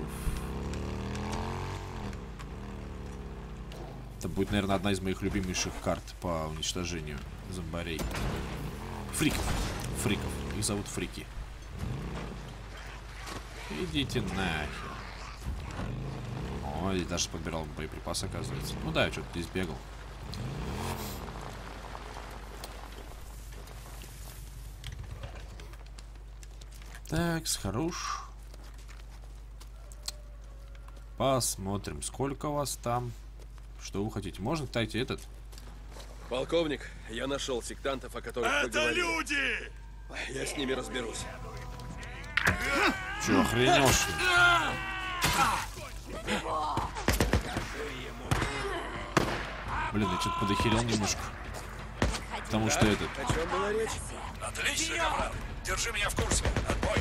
Это будет, наверное, одна из моих любимейших карт по уничтожению зомбарей. Фриков. Их зовут фрики. Идите нахер. О, здесь даже подбирал боеприпасы, оказывается. Ну да, я что-то здесь бегал. Так, хорош. Посмотрим, сколько у вас там. Что вы хотите? Можно, кстати, этот? Полковник, я нашел сектантов, о которых Это поговорили. люди! Я с ними разберусь. Че, охренел, что ли? Блин, я что-то подохерел немножко. Потому что этот... О чем была речь? Отлично, капрал. Держи меня в курсе. Отбой.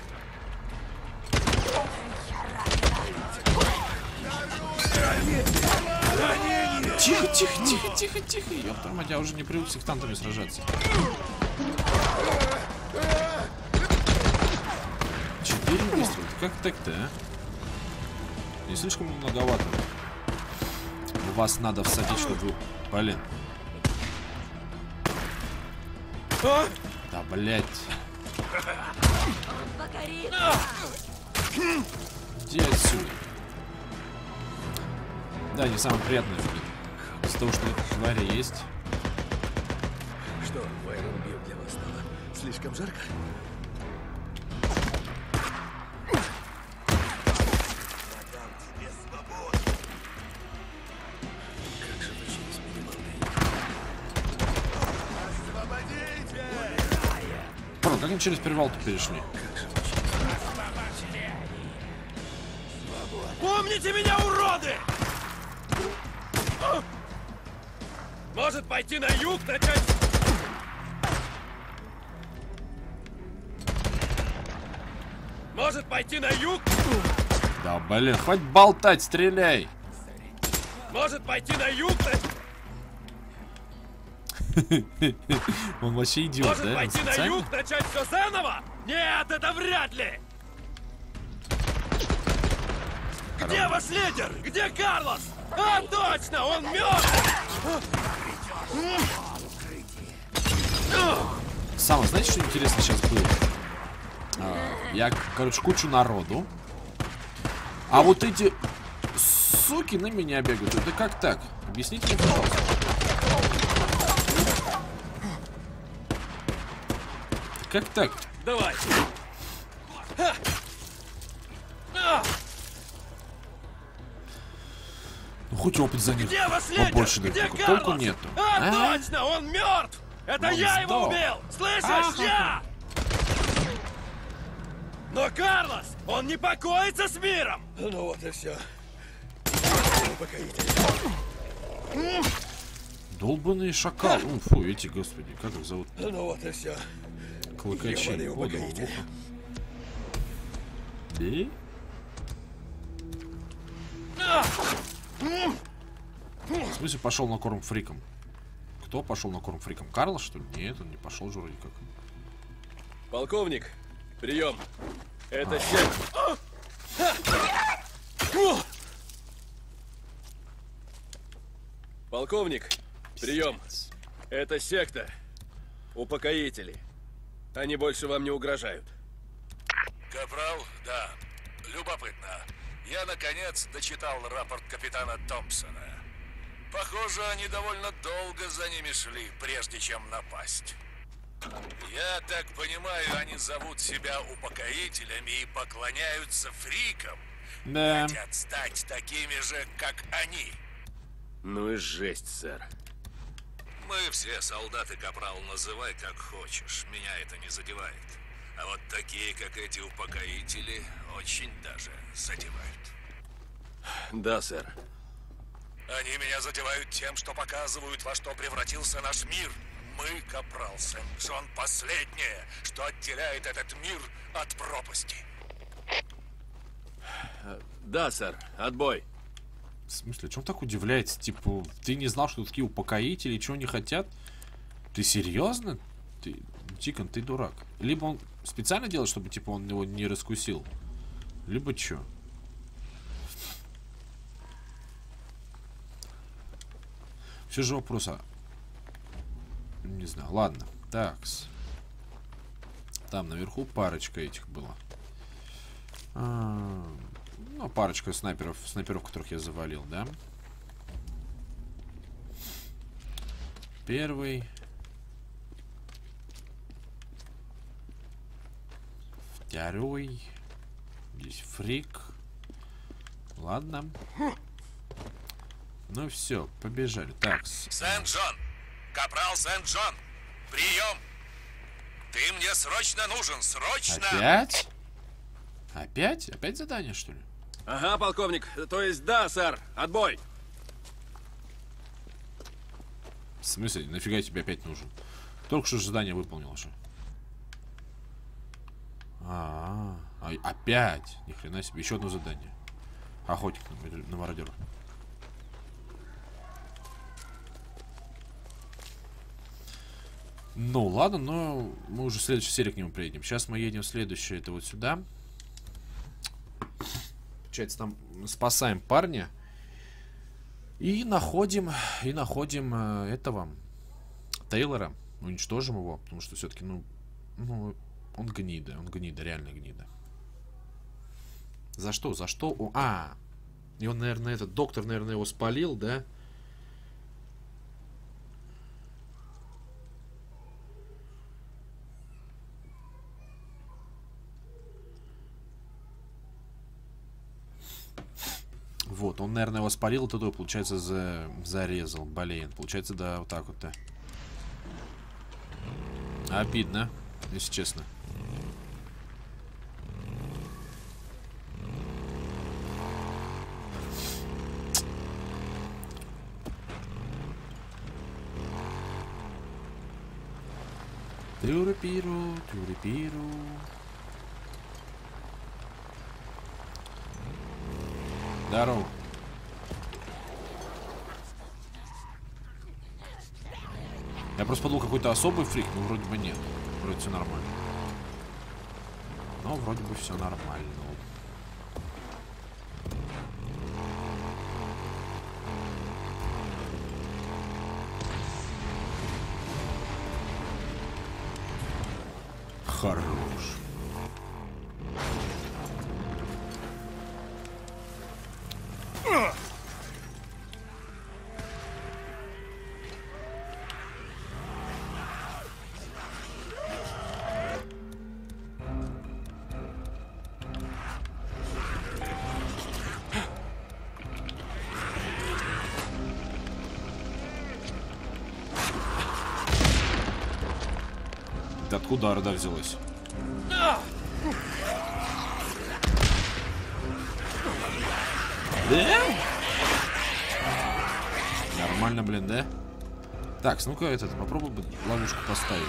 Тихо. Ёптамать, я уже не привык с сектантами сражаться. 4 выстрела. Как так-то, а? Не слишком многовато. У вас надо всадить, чтобы... Блин. Да, блядь. Иди отсюда. Да, не самое приятное, блин. Из-за того, что твари есть. Что, в Айронбью для вас стало слишком жарко? Как же вы через минималные... Как они через перевал-то перешли? Помните меня, уроды! Может пойти на юг, начать... Может пойти на юг? Да, блин, хоть болтать, стреляй! Может пойти на юг? Он вообще идиот, Может да? Он пойти на специально? юг, начать все заново? Нет, это вряд ли! Где ваш лидер? Где Карлос? А, точно, он мертв! Самое, знаете, что интересно сейчас было? Я, короче, кучу народу. А вот эти суки на меня бегают. Это как так? Объясните мне, пожалуйста. Как так? Давай! Ну, хоть опыт за них Где ваш лидер? побольше дают, Где только Карлос? толку нету. А, точно, он мертв! Это Он я его сдох. убил! Слышишь, я! Но Карлос, он не покоится с миром! Ну вот и все. Долбаный шакал. Фу, эти, господи, как их зовут? Ну вот и все. Клыкачи. Воду в ухо. Да? В смысле пошел на корм фрикам? Кто пошел на корм фрикам? Карл, что ли? Нет, он не пошел же вроде как. Полковник, прием. Это Полковник, прием. Это секта. Упокоители. Они больше вам не угрожают. Капрал, да. Любопытно. Я, наконец, дочитал рапорт капитана Томпсона. Похоже, они довольно долго за ними шли, прежде чем напасть. Я так понимаю, они зовут себя упокоителями и поклоняются фрикам. Да. Хотят стать такими же, как они. Ну и жесть, сэр. Мы все солдаты, капрал, называй как хочешь. Меня это не задевает. А вот такие, как эти упокоители, очень даже задевают. Да, сэр. Они меня задевают тем, что показывают, во что превратился наш мир. Мы, капрал Сент-Джон, последнее, что отделяет этот мир от пропасти. Да, сэр. Отбой. В смысле, чем так удивляется? Типа, ты не знал, что такие упокоители, чего не хотят? Ты серьезно? Ты, Тикон, ты дурак. Либо он специально делает, чтобы, типа, он его не раскусил. Либо чё? Все же вопрос, не знаю, ладно. Такс. Там наверху парочка этих было. Ну, парочка снайперов, которых я завалил, да? Первый. Второй. Здесь фрик. Ладно. Ну все, побежали. Так. Сент-Джон! Капрал Сент-Джон! Прием! Ты мне срочно нужен! Срочно! Опять? Опять? Опять задание, что ли? Ага, полковник. То есть да, сэр. Отбой. В смысле? Нафига тебе опять нужен? Только что задание выполнил уже. Опять? Ни хрена себе. Еще одно задание. Охотник на мародеров. Ну, ладно, но мы уже в следующей серии к нему приедем. Сейчас мы едем в следующее, это вот сюда. Получается, там спасаем парня. И находим этого Тейлора. Уничтожим его, потому что все-таки, ну, он гнида, реально гнида. За что? И он, наверное, этот доктор, наверное, его спалил, да? Вот, он, наверное, его спалил, туда, получается, зарезал. Блин, получается, да, вот так вот-то. Обидно, если честно. Тюрипиру, тюрипиру. Здорово. Я просто подумал, какой-то особый фрик, но вроде бы нет. Вроде все нормально. Но вроде бы все нормально. Хорош. Откуда орда взялась? Да? Нормально, блин, да? Так, ну-ка, попробуй ловушку поставить.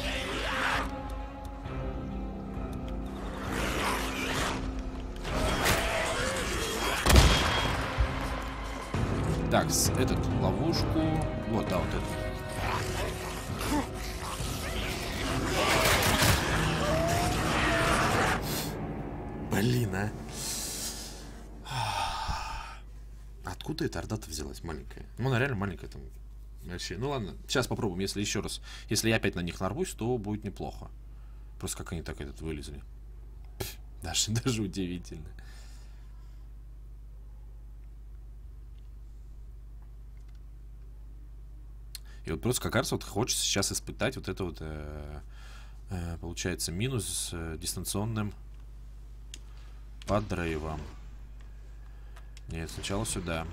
Так, ловушку. Вот, да, вот эту. Блин, Откуда эта орда-то взялась маленькая? Ну, она реально маленькая там. Вообще. Ну ладно, сейчас попробуем. Если еще раз, если я опять на них нарвусь, то будет неплохо. Просто как они так вылезли. Даже удивительно. И вот просто как раз вот хочется сейчас испытать вот это вот, получается, минус с дистанционным подрывом. Нет, сначала сюда.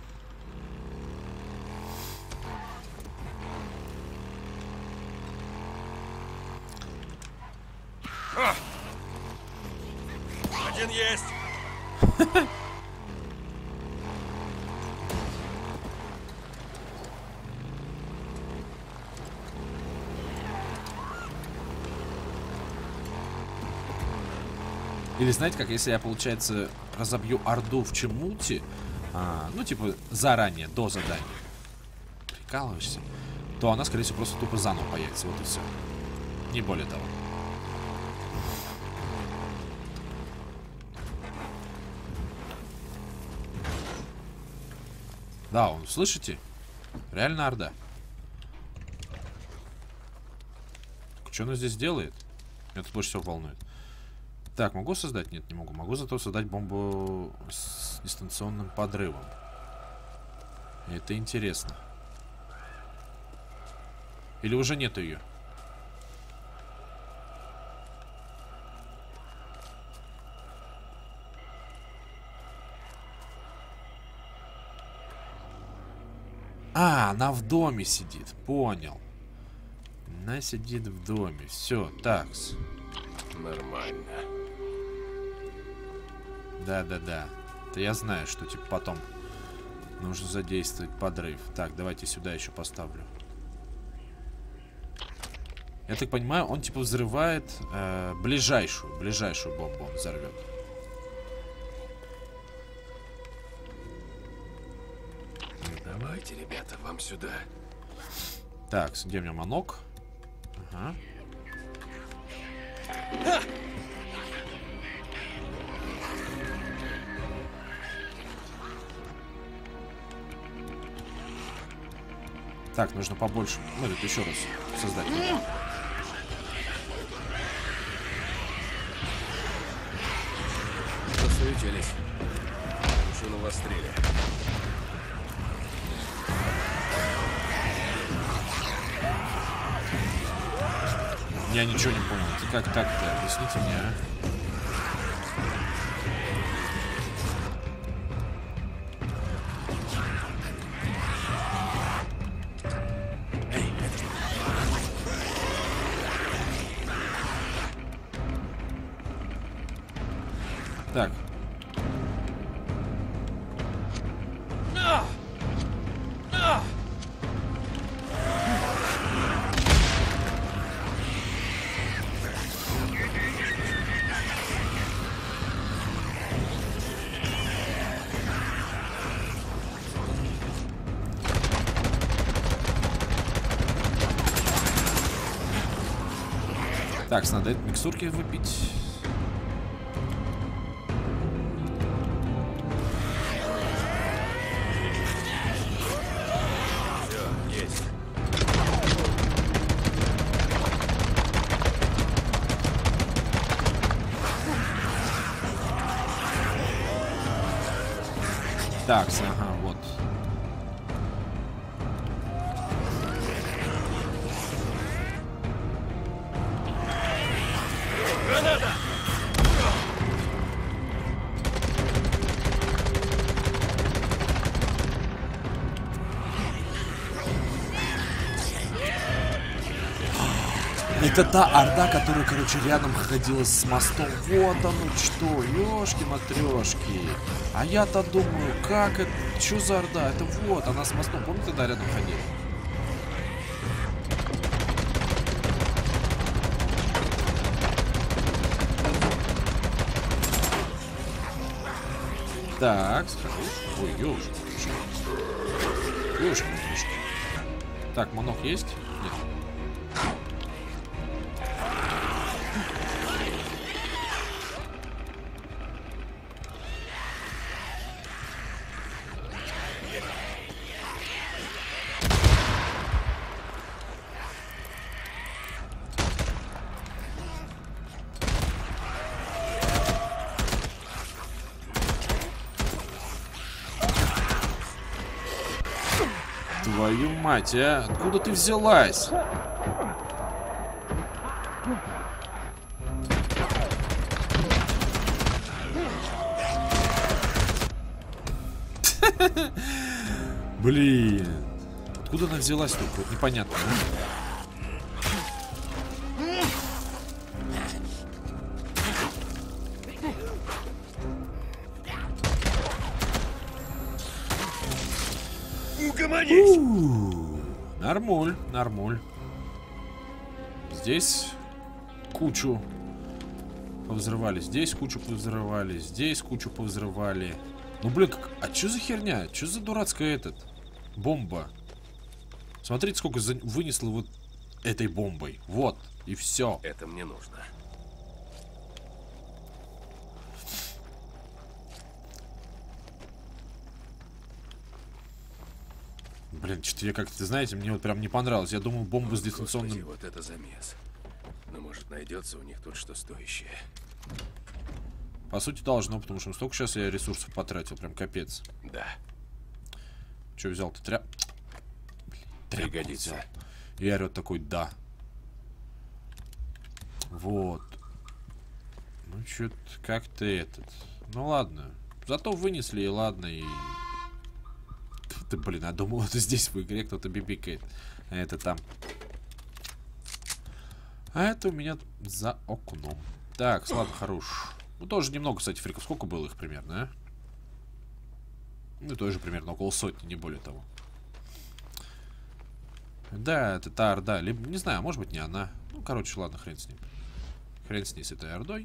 Один есть. Или знаете, как если я, получается, разобью орду в Чемуте, ну, типа, заранее, до задания. Прикалываешься? То она, скорее всего, просто тупо заново появится. Вот и все. Не более того. Да, он, слышите? Реально орда. Что она здесь делает? Меня тут больше всего волнует. Так, могу создать? Нет, не могу. Могу зато создать бомбу с дистанционным подрывом. Это интересно. Или уже нет ее? А, она в доме сидит. Понял. Она сидит в доме. Все, такс. Нормально. Да-да-да. Это я знаю, что типа потом нужно задействовать подрыв. Так, давайте сюда еще поставлю. Я так понимаю, он типа взрывает ближайшую бомбу он взорвет. Давайте, ребята, вам сюда. Так, где у меня манок? Ага. Так, нужно побольше. Ну, это еще раз создать. Засуетились. Машину в отстреле. Я ничего не понял. Ты как так-то? Объясните мне, а? Так. Так, надо микстурки выпить. Так, ага, вот. Граната! Это та орда, которая, короче, рядом ходила с мостом. Вот оно что, ёшки-матрёшки. А я-то думаю, как это, что за орда? Это вот, она с мостом, помните, когда рядом ходила? Так, ой, ёшки-матрёшки. Ёшки-матрёшки. Так, манок есть? Нет. Твою мать, а? Откуда ты взялась? Блин. Откуда она взялась только? Вот непонятно. Угомонись! Нормуль, нормуль. Здесь кучу повзрывали, здесь кучу повзрывали, здесь кучу повзрывали. Ну, блин, а что за херня? Что за дурацкая бомба? Смотрите, сколько вынесло вот этой бомбой. Вот, и все. Это мне нужно. Блин, что-то я как-то, знаете, мне вот прям не понравилось. Я думал, бомба с дистанционным... Господи, вот это замес. Но может найдется у них тут что стоящее. По сути, должно, потому что столько сейчас я ресурсов потратил, прям капец. Да. Че взял-то? Пригодится. И орет такой, да. Вот. Ну, что-то как-то этот... Ну, ладно. Зато вынесли, и ладно, и... Ты, блин, я думал, это здесь в игре кто-то бибикает. А это там. А это у меня за окном. Так, ладно, хорош. Ну, тоже немного, кстати, фриков. Сколько было их примерно, а? Ну, тоже примерно около сотни, не более того. Да, это та орда. Либо, не знаю, может быть, не она. Ну, короче, ладно, хрен с ним. Хрен с ней, с этой ордой.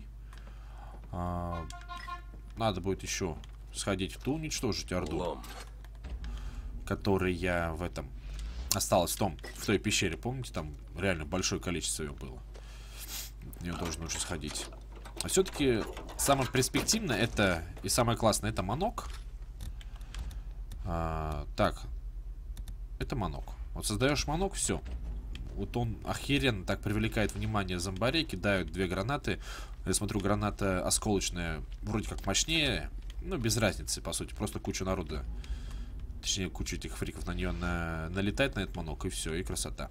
Надо будет еще сходить в ту, уничтожить орду. Лом. Который я в этом... Осталось в той пещере. Помните, там реально большое количество ее было. В нее тоже нужно сходить. А все-таки самое перспективное это и самое классное это манок. Так. Это манок. Вот создаешь манок, все. Вот он охеренно так привлекает внимание зомбарей. Кидают 2 гранаты. Я смотрю, граната осколочная вроде как мощнее. Ну, без разницы, по сути. Просто куча народа. Точнее, куча этих фриков на нее налетает, на этот манок, и все, и красота.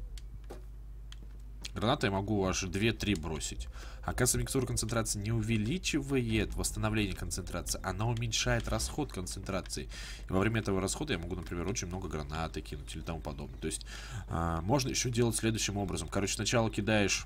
Гранаты я могу аж 2-3 бросить. Оказывается, микстура концентрации не увеличивает восстановление концентрации, она уменьшает расход концентрации. И во время этого расхода я могу, например, очень много гранаты кинуть или тому подобное. То есть, можно еще делать следующим образом. Короче, сначала кидаешь,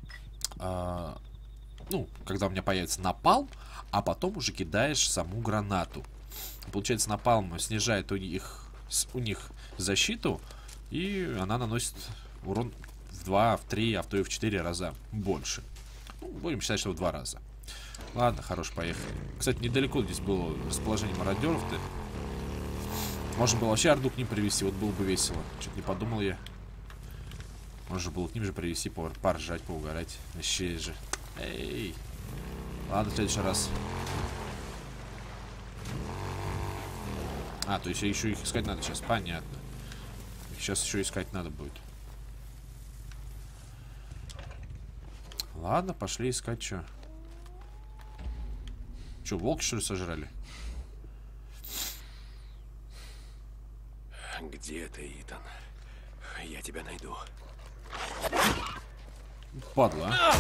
ну, когда у меня появится напалм, а потом уже кидаешь саму гранату. Получается, напалм снижает у них защиту, и она наносит урон в 2, в 3, а то и в 4 раза больше. Ну, будем считать, что в 2 раза. Ладно, хорош, поехали. Кстати, недалеко здесь было расположение мародеров-то. Можно было вообще орду к ним привести, вот было бы весело. Что-то не подумал я. Можно было к ним же привести, поржать, поугарать. Вообще же. Эй. Ладно, в следующий раз. А, то есть еще их искать надо сейчас, понятно. Их сейчас еще искать надо будет. Ладно, пошли искать, что. Че, волки, что ли, сожрали? Где ты, Итан? Я тебя найду. Падла, а?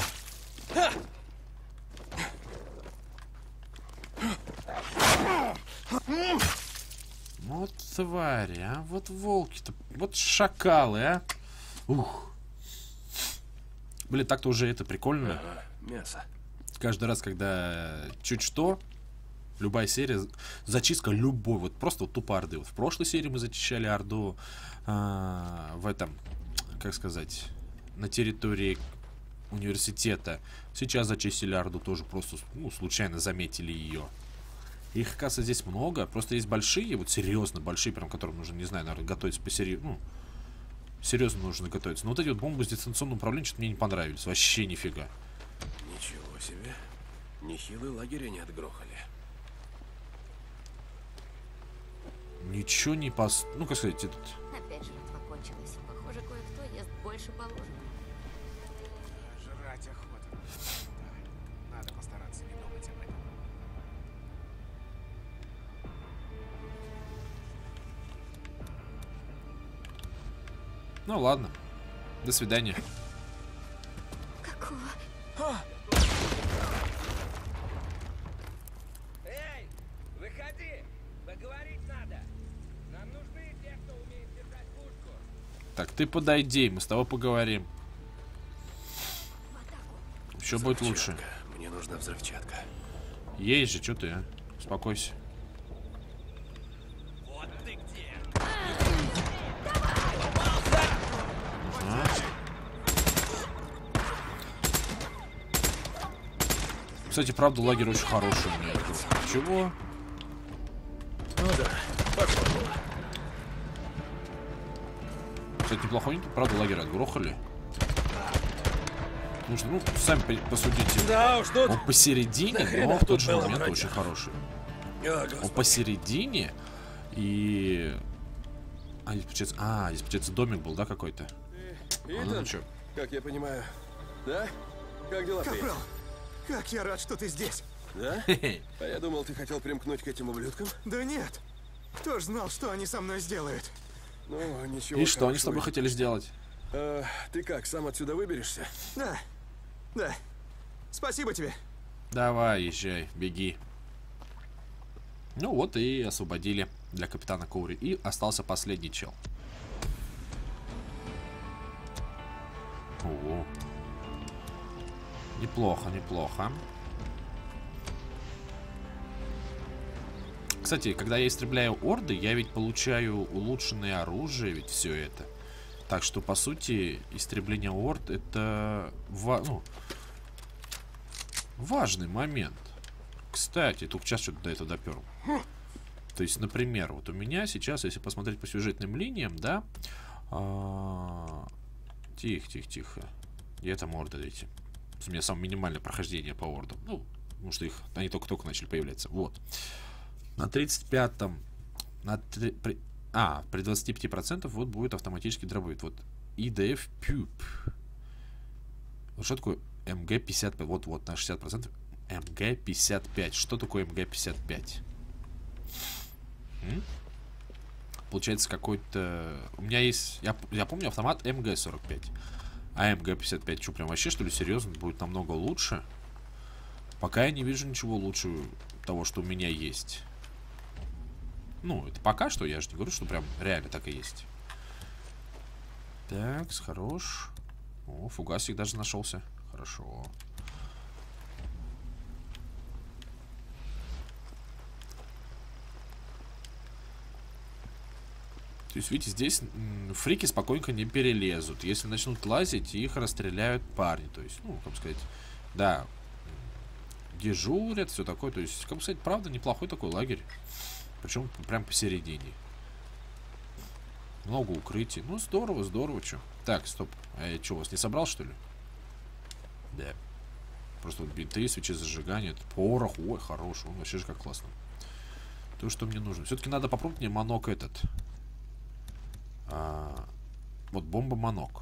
Вот твари, а? Вот волки-то. Вот шакалы, а? Ух. Блин, так-то уже это прикольно. Ага, мясо. Каждый раз, когда чуть что, любая серия, зачистка любой, вот просто вот тупо орды. Вот в прошлой серии мы зачищали орду в этом, как сказать, на территории университета. Сейчас зачистили орду тоже просто, ну, случайно заметили ее. Их, оказывается, здесь много. Просто есть большие, вот серьезно большие, прям которым нужно, не знаю, наверное, готовиться посерьезнее. Ну, серьезно нужно готовиться. Но вот эти вот бомбы с дистанционным управлением что-то мне не понравились. Вообще нифига. Ничего себе. Нехилый лагерь они отгрохали. Ничего не пос... Ну, как сказать, этот... Опять жертва кончилась. Похоже, кое-кто ест больше положенного. Жрать охота. Да. Надо постараться не думать об этом. Ну ладно. До свидания. Какого? Эй, выходи! Поговорить надо. Нам нужны те, кто умеет держать пушку. Так, ты подойди, мы с тобой поговорим. Все будет лучше. Мне нужна взрывчатка. Есть же, что ты, а? Успокойся. Вот ты где! Кстати, правда, лагерь очень хороший у меня. Чего? Ну да, попробовал. Кстати, неплохой, правда, лагерь отгрохали. Ну что, ну, сами посудите. Да уж, тут... Он посередине, но в тот же момент очень хороший. О, Он посередине и... здесь получается, домик был, да, какой-то? Итан, чё? как я понимаю, да? Как дела, приятель? Капрал, как я рад, что ты здесь. Да? А я думал, ты хотел примкнуть к этим ублюдкам. Да нет. Кто ж знал, что они со мной сделают? Ну, ничего. И что они с хорошего. тобой хотели сделать? Ты как, сам отсюда выберешься? Да. Да. Спасибо тебе. Давай, езжай, беги. Ну вот и освободили для капитана Коури. И остался последний чел. Ого. Неплохо, неплохо. Кстати, когда я истребляю орды, я ведь получаю улучшенное оружие, ведь все это. Так что, по сути, истребление орд это важный момент. Кстати, только сейчас что-то до этого допер. То есть, например, вот у меня сейчас, если посмотреть по сюжетным линиям, да. Тихо. Где там орды эти? У меня самое минимальное прохождение по ордам. Ну, потому что они только-только начали появляться. Вот. На 35-м, при 25% вот будет автоматически дробовик. Вот IDF PUP. Вот что такое МГ-55? Вот на 60% МГ-55. Что такое МГ-55? Получается какой-то... У меня есть... Я помню автомат МГ-45. А МГ-55 что, прям вообще, что ли, серьезно? Будет намного лучше? Пока я не вижу ничего лучше того, что у меня есть. Ну, это пока что, я же не говорю, что прям реально так и есть. Так, хорош. О, фугасик даже нашелся. Хорошо. То есть, видите, здесь фрики спокойненько не перелезут. Если начнут лазить, их расстреляют парни. То есть, ну, как сказать, да, дежурят, все такое. То есть, как сказать, правда, неплохой такой лагерь. Причем прям посередине. Много укрытий. Ну, здорово, чё. Так, стоп. А я что, вас не собрал, что ли? Да. Просто вот бинты, свечи зажигания. Порох. Ой, хороший. Он вообще же как классно. То, что мне нужно. Все-таки надо попробовать мне манок этот. Вот бомба-манок.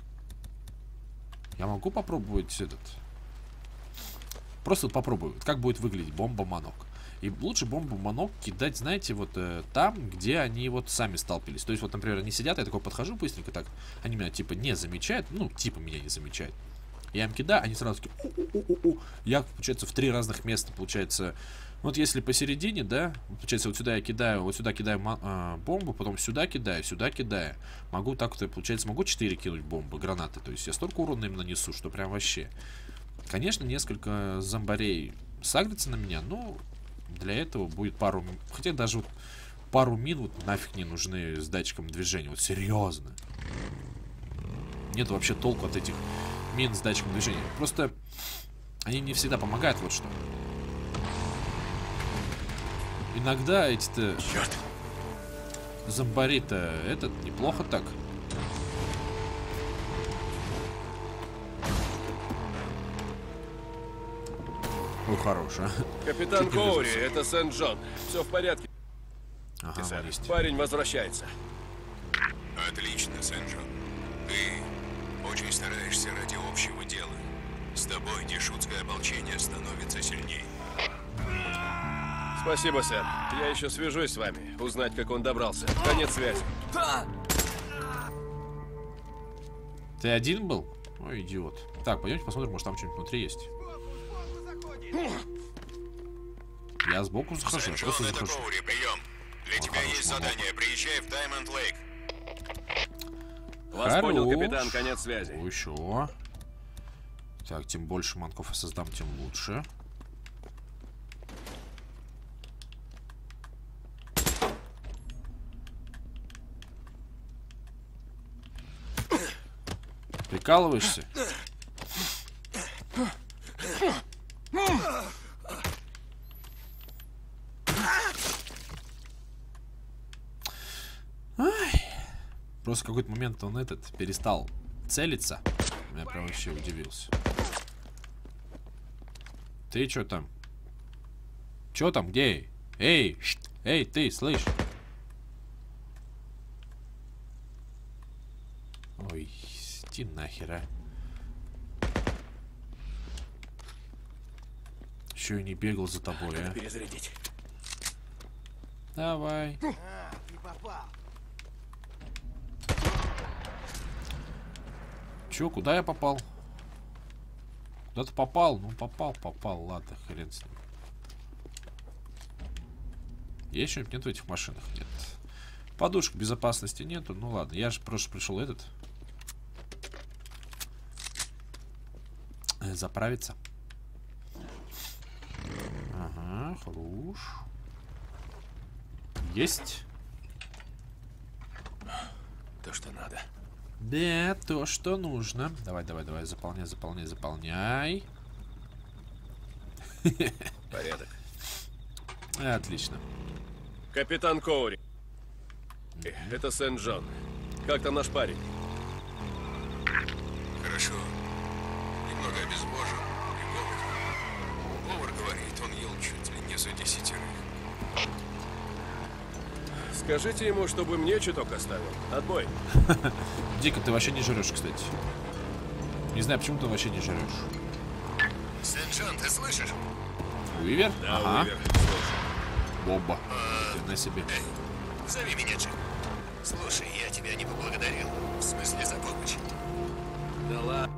Я могу попробовать этот. Просто вот попробую. Как будет выглядеть бомба-манок. И лучше бомбу-манок кидать, знаете, вот там, где они вот сами сталкивались. То есть, вот, например, они сидят, я такой подхожу быстренько так. Они меня, типа, не замечают. Ну, типа, меня не замечают. Я им кидаю, они сразу такие... Я, получается, в 3 разных места, получается... Вот если посередине, да, получается, вот сюда я кидаю, вот сюда кидаю бомбу, потом сюда кидаю. Могу так вот, получается, могу 4 кинуть бомбы, гранаты. То есть, я столько урона им нанесу, что прям вообще... Конечно, несколько зомбарей сагрятся на меня, но... Для этого будет пару... Хотя даже вот пару мин вот нафиг не нужны с датчиком движения. Вот серьезно. Нет вообще толку от этих мин с датчиком движения. Просто они не всегда помогают, вот что. Иногда эти-то... Зомбари-то этот неплохо так. Ой, хороший. Капитан Коури, это Сент-Джон. Все в порядке. Ага, Сэр, есть. парень возвращается. Отлично, Сент-Джон. Ты очень стараешься ради общего дела. С тобой дешутское ополчение становится сильнее. Спасибо, сэр. Я еще свяжусь с вами. Узнать, как он добрался. Конец связи. Ты один был? Ой, идиот. Так, пойдемте посмотрим, может там что-нибудь внутри есть. Я сбоку захожу. Просто это захожу. Коури, прием. Для тебя есть задание. Приезжай в Даймонд Лейк. Вас понял, капитан, конец связи. Еще. Так, тем больше манков я создам, тем лучше. Прикалываешься? Просто в какой-то момент он перестал целиться. Я прям вообще удивился. Ты чё там? Чё там? Где? Эй! Эй, ты, слышь? Ой, иди нахер, а. Еще и не бегал за тобой, а. Перезарядить. Давай. Ты попал. Чё, куда я попал? Куда ты попал? Ну, попал. Ладно, хрен с ним. Есть что-нибудь? Нет в этих машинах? Нет. Подушек безопасности нету. Ну, ладно. Я же просто пришел заправиться. Ага, хорош. Есть. То, что надо. Да, то, что нужно. Давай, заполняй. Порядок. Отлично. Капитан Коури. Это Сент-Джон. Как там наш парень? Хорошо. Немного обезвожен. И голоден. Повар говорит, он ел чуть ли не за 10. Скажите ему, чтобы мне чуток оставил. Отбой. Дико, ты вообще не жрешь, кстати. Не знаю, почему ты вообще не жрешь. Сент-Джон, ты слышишь? Уивер? Да, Ага. Уивер, слушай. Боба. Ты на себе. Зови меня Джим. Слушай, я тебя не поблагодарил. В смысле, за помощь. Да ладно.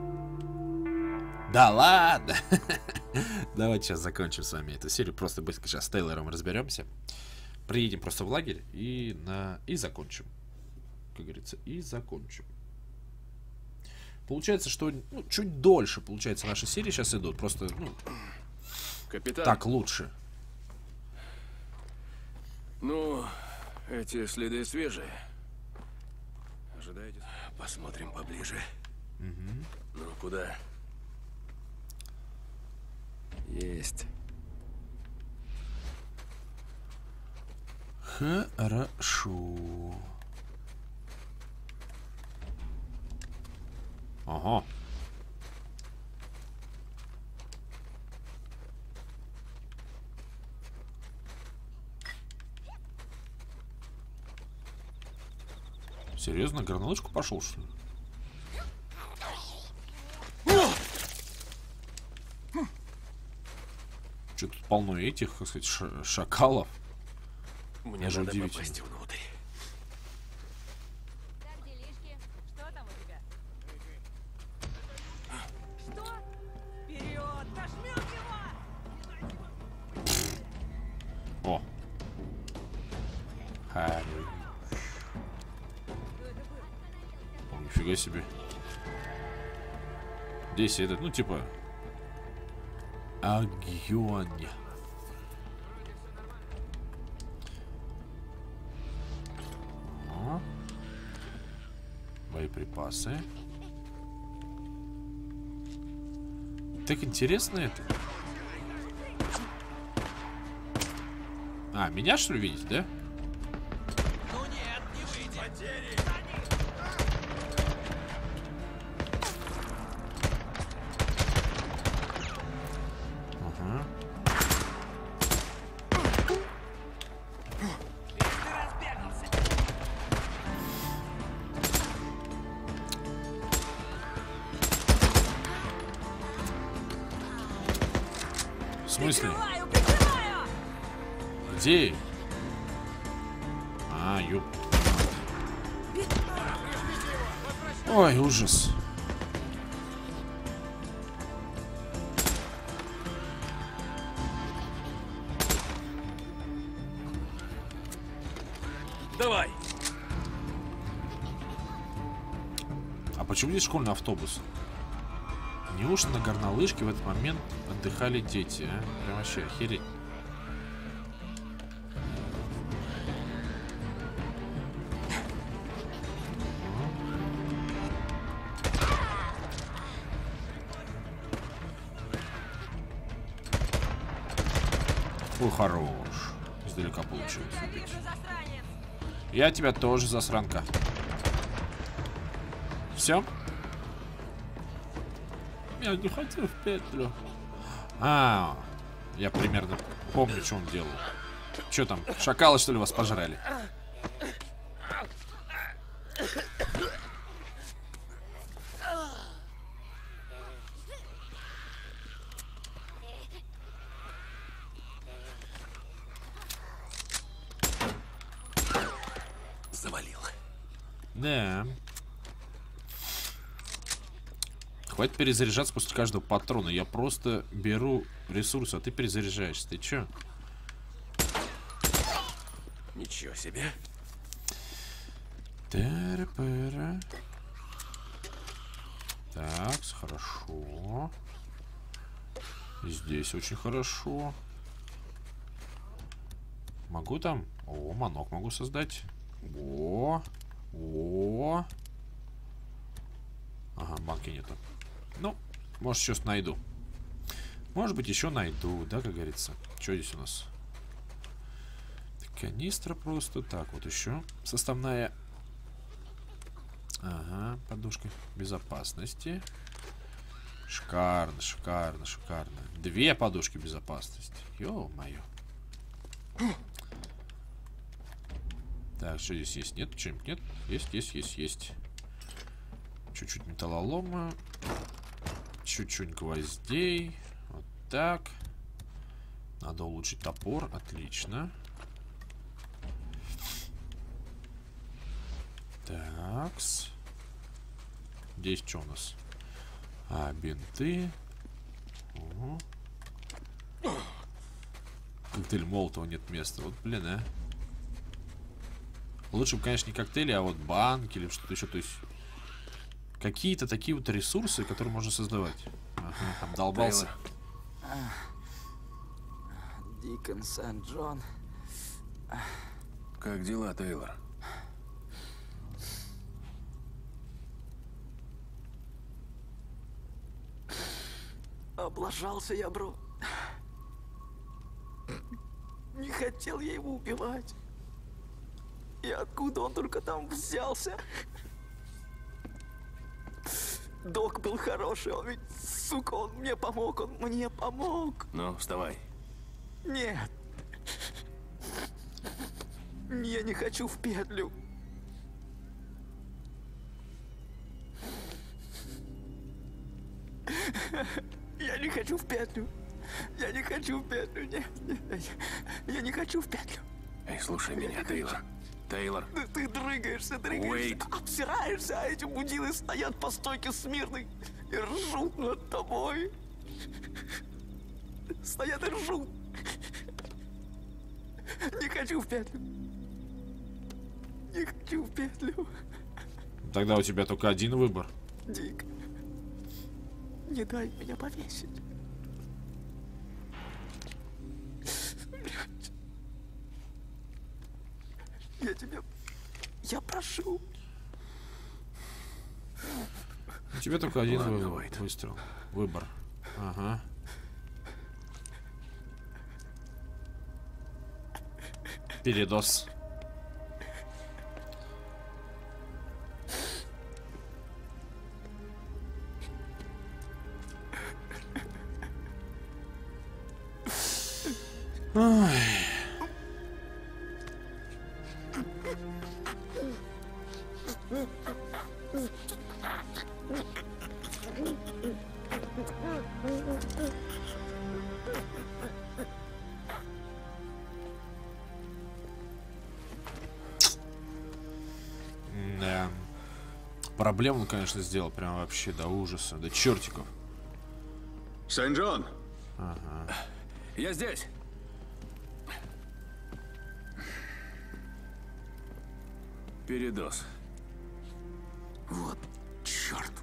Да ладно. Давайте сейчас закончим с вами эту серию. Просто быстро сейчас с Тейлором разберемся. Приедем просто в лагерь и закончим. Как говорится, и закончим. Получается, что чуть дольше, получается, наши серии сейчас идут. Просто, Капитан. так лучше. Ну, эти следы свежие. Ожидаете? Посмотрим поближе. Угу. Ну, куда? Есть. Хорошо. Ага. Серьезно, гранаточку пошел, что ли? Что тут полно этих, так сказать, шакалов. Мне Даже надо удивительно. попасть внутрь. Как делишки? Что там у тебя? Что? Вперед! Дожмем его! О. Харри. О, нифига себе. Здесь этот, ну типа огонь. О. Боеприпасы. Так интересно это. А, меня что ли видите, да? Ну нет, не выйдет. Потери. Ага. Ты разбегался. В смысле? Прикрываю, прикрываю! Где? А, ёп. Ой, ужас. Давай. А почему здесь школьный автобус? Неужто на горнолыжке в этот момент отдыхали дети, а? Прям вообще охереть. Ой, хорош. Издалека получилось убить. Я тебя тоже, засранка. Все? Я не хотел в петлю. А, я примерно помню, что он делал. Что там, шакалы, что ли, вас пожрали? Завалил. Да. Хватит перезаряжаться после каждого патрона. Я просто беру ресурсы, а ты перезаряжаешься. Ты чё? Ничего себе. Тара-пара. Так, хорошо. Здесь очень хорошо. Могу там? О, манок могу создать. О. Ага, банки нету. Ну, может, сейчас найду. Может быть, еще найду, да, как говорится. Что здесь у нас? Канистра просто. Так, вот еще составная. Ага, подушка безопасности. Шикарно, шикарно, шикарно. 2 подушки безопасности. Ё-моё. Так, что здесь есть? Нет? Что-нибудь нет? Есть. Чуть-чуть металлолома. Чуть-чуть гвоздей. Вот так. Надо улучшить топор. Отлично. Такс. Здесь что у нас? А, бинты. Угу. Коктейль Молотова нет места. Вот, блин, а. Лучше бы, конечно, не коктейли, а вот банки или что-то еще. То есть какие-то такие вот ресурсы, которые можно создавать. Ага, там долбался. Дикон, Сент-Джон. Как дела, Тейлор? Облажался я, бро. Не хотел я его убивать. И откуда он только там взялся? Док был хороший, он ведь, сука, он мне помог. Ну, вставай. Нет. Я не хочу в петлю. Я не хочу в петлю. Я не хочу в петлю. Нет. Я не хочу в петлю. Эй, слушай меня, Тейлор. Тейлор. Ты дрыгаешься, обсираешься, а эти мудилы стоят по стойке смирно и ржут над тобой. Стоят и ржут. Не хочу в петлю. Не хочу в петлю. Тогда у тебя только один выбор. Дик, не дай меня повесить. Я тебя... Я прошу. У тебя только один выстрел. Выбор. Ага. Передоз. Ой. проблем он, конечно, сделал. Прям вообще до ужаса, до чертиков. Сент-Джон! Ага. Я здесь! Передоз. Вот черт.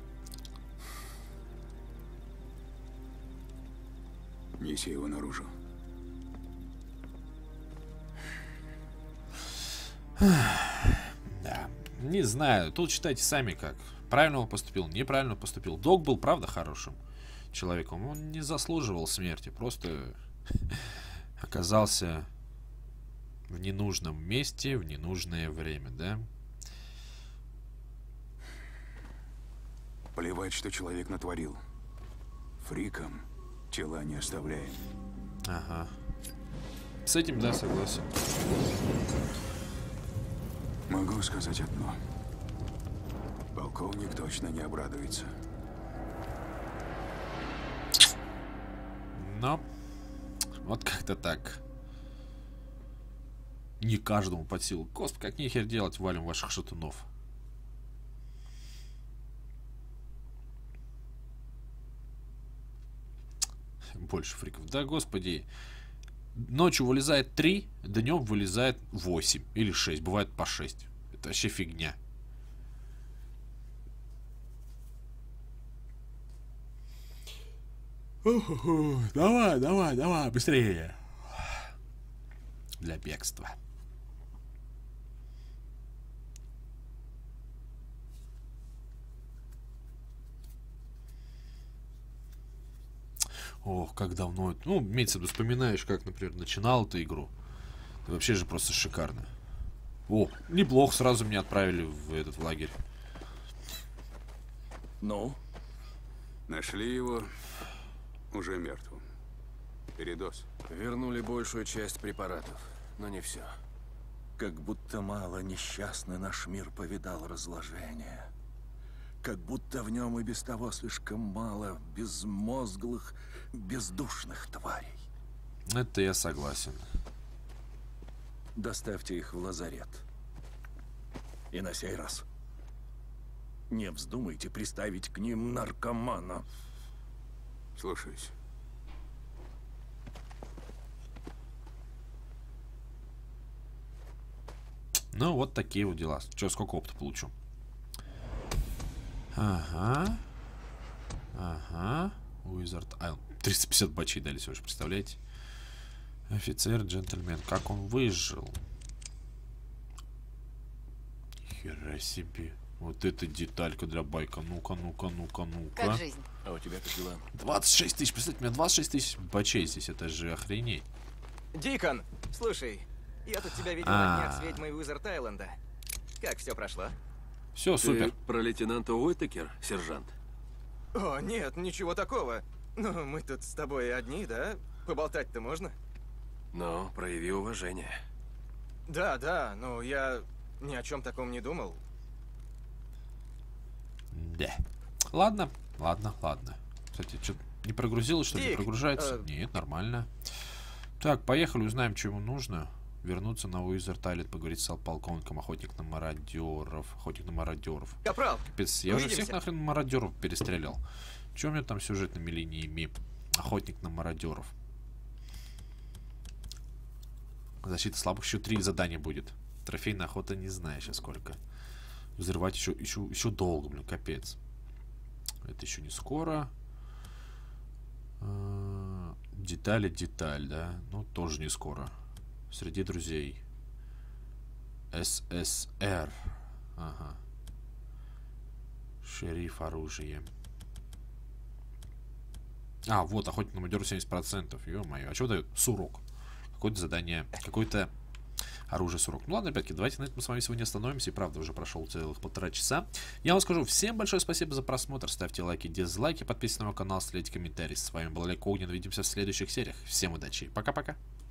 Неси его наружу. Да. Не знаю. Тут читайте сами как. Правильно он поступил, неправильно поступил. Док был, правда, хорошим человеком. Он не заслуживал смерти. Просто оказался в ненужном месте, в ненужное время, да? Плевать, что человек натворил. Фрикам тела не оставляем. Ага. С этим, да, согласен. Могу сказать одно. Полковник точно не обрадуется. Но вот как-то так. Не каждому под силу. Господи, как нехер делать, валим ваших шатунов. Больше фриков. Да, господи. Ночью вылезает 3, днем вылезает 8 или 6. Бывает по 6. Это вообще фигня. Давай, давай, давай, быстрее. Для бегства. Ох, как давно. Ну, имеется в виду, вспоминаешь, как, например, начинал эту игру. Это вообще же просто шикарно. О, неплохо, сразу меня отправили в этот лагерь. Ну? Нашли его уже мертвым. Передоз. Вернули большую часть препаратов, но не все. Как будто мало несчастный наш мир повидал разложения. Как будто в нем и без того слишком мало безмозглых, бездушных тварей. Это я согласен. Доставьте их в лазарет. И на сей раз не вздумайте приставить к ним наркомана. Слушаюсь. Ну, вот такие вот дела. Че, сколько опыта получу? Ага. Ага. Уизард Айл. 350 бачей дали всего лишь, представляете? Офицер, джентльмен. Как он выжил? Хера себе. Вот эта деталька для байка. Ну-ка, ну-ка, ну-ка, ну-ка. Как жизнь? А у тебя как дела? 26 тысяч. Представьте, у меня 26 тысяч бачей здесь. Это же охренеть. Дикон, слушай, я тут тебя видел на днях с ведьмой Уизард-Айленда. Как все прошло? Все, супер. Ты про лейтенанта Уитакер, сержант? О, нет, ничего такого. Ну, мы тут с тобой одни, да? Поболтать-то можно? Но прояви уважение. Да, да, но я ни о чем таком не думал. Да. Ладно, ладно, ладно. Кстати, что, не прогрузилось, что ли? Не прогружается? Нет, нормально. Так, поехали, узнаем, что ему нужно. Вернуться на Уизард Айленд, поговорить с полковником, охотник на мародеров. Охотник на мародеров. Капрал, Капец, я уже всех нахрен мародеров перестрелял. Что у меня там сюжетными линиями? Охотник на мародеров. Защита слабых, еще 3 задания будет. Трофейная охота, не знаю сейчас сколько. Взрывать еще долго, блин, капец. Это еще не скоро. Детали, деталь, да? Ну, тоже не скоро. Среди друзей. СССР. Ага. Шериф оружие. А, вот, охотник на мародеров 70%. Ё-моё, а что дает? Сурок. Какое-то задание, какое-то оружие сурок. Ну ладно, ребятки, давайте на этом мы с вами сегодня остановимся. И правда, уже прошел целых 1,5 часа. Я вам скажу, всем большое спасибо за просмотр. Ставьте лайки, дизлайки, подписывайтесь на мой канал, оставляйте комментарии. С вами был Олег Огнен. Увидимся в следующих сериях. Всем удачи. Пока-пока.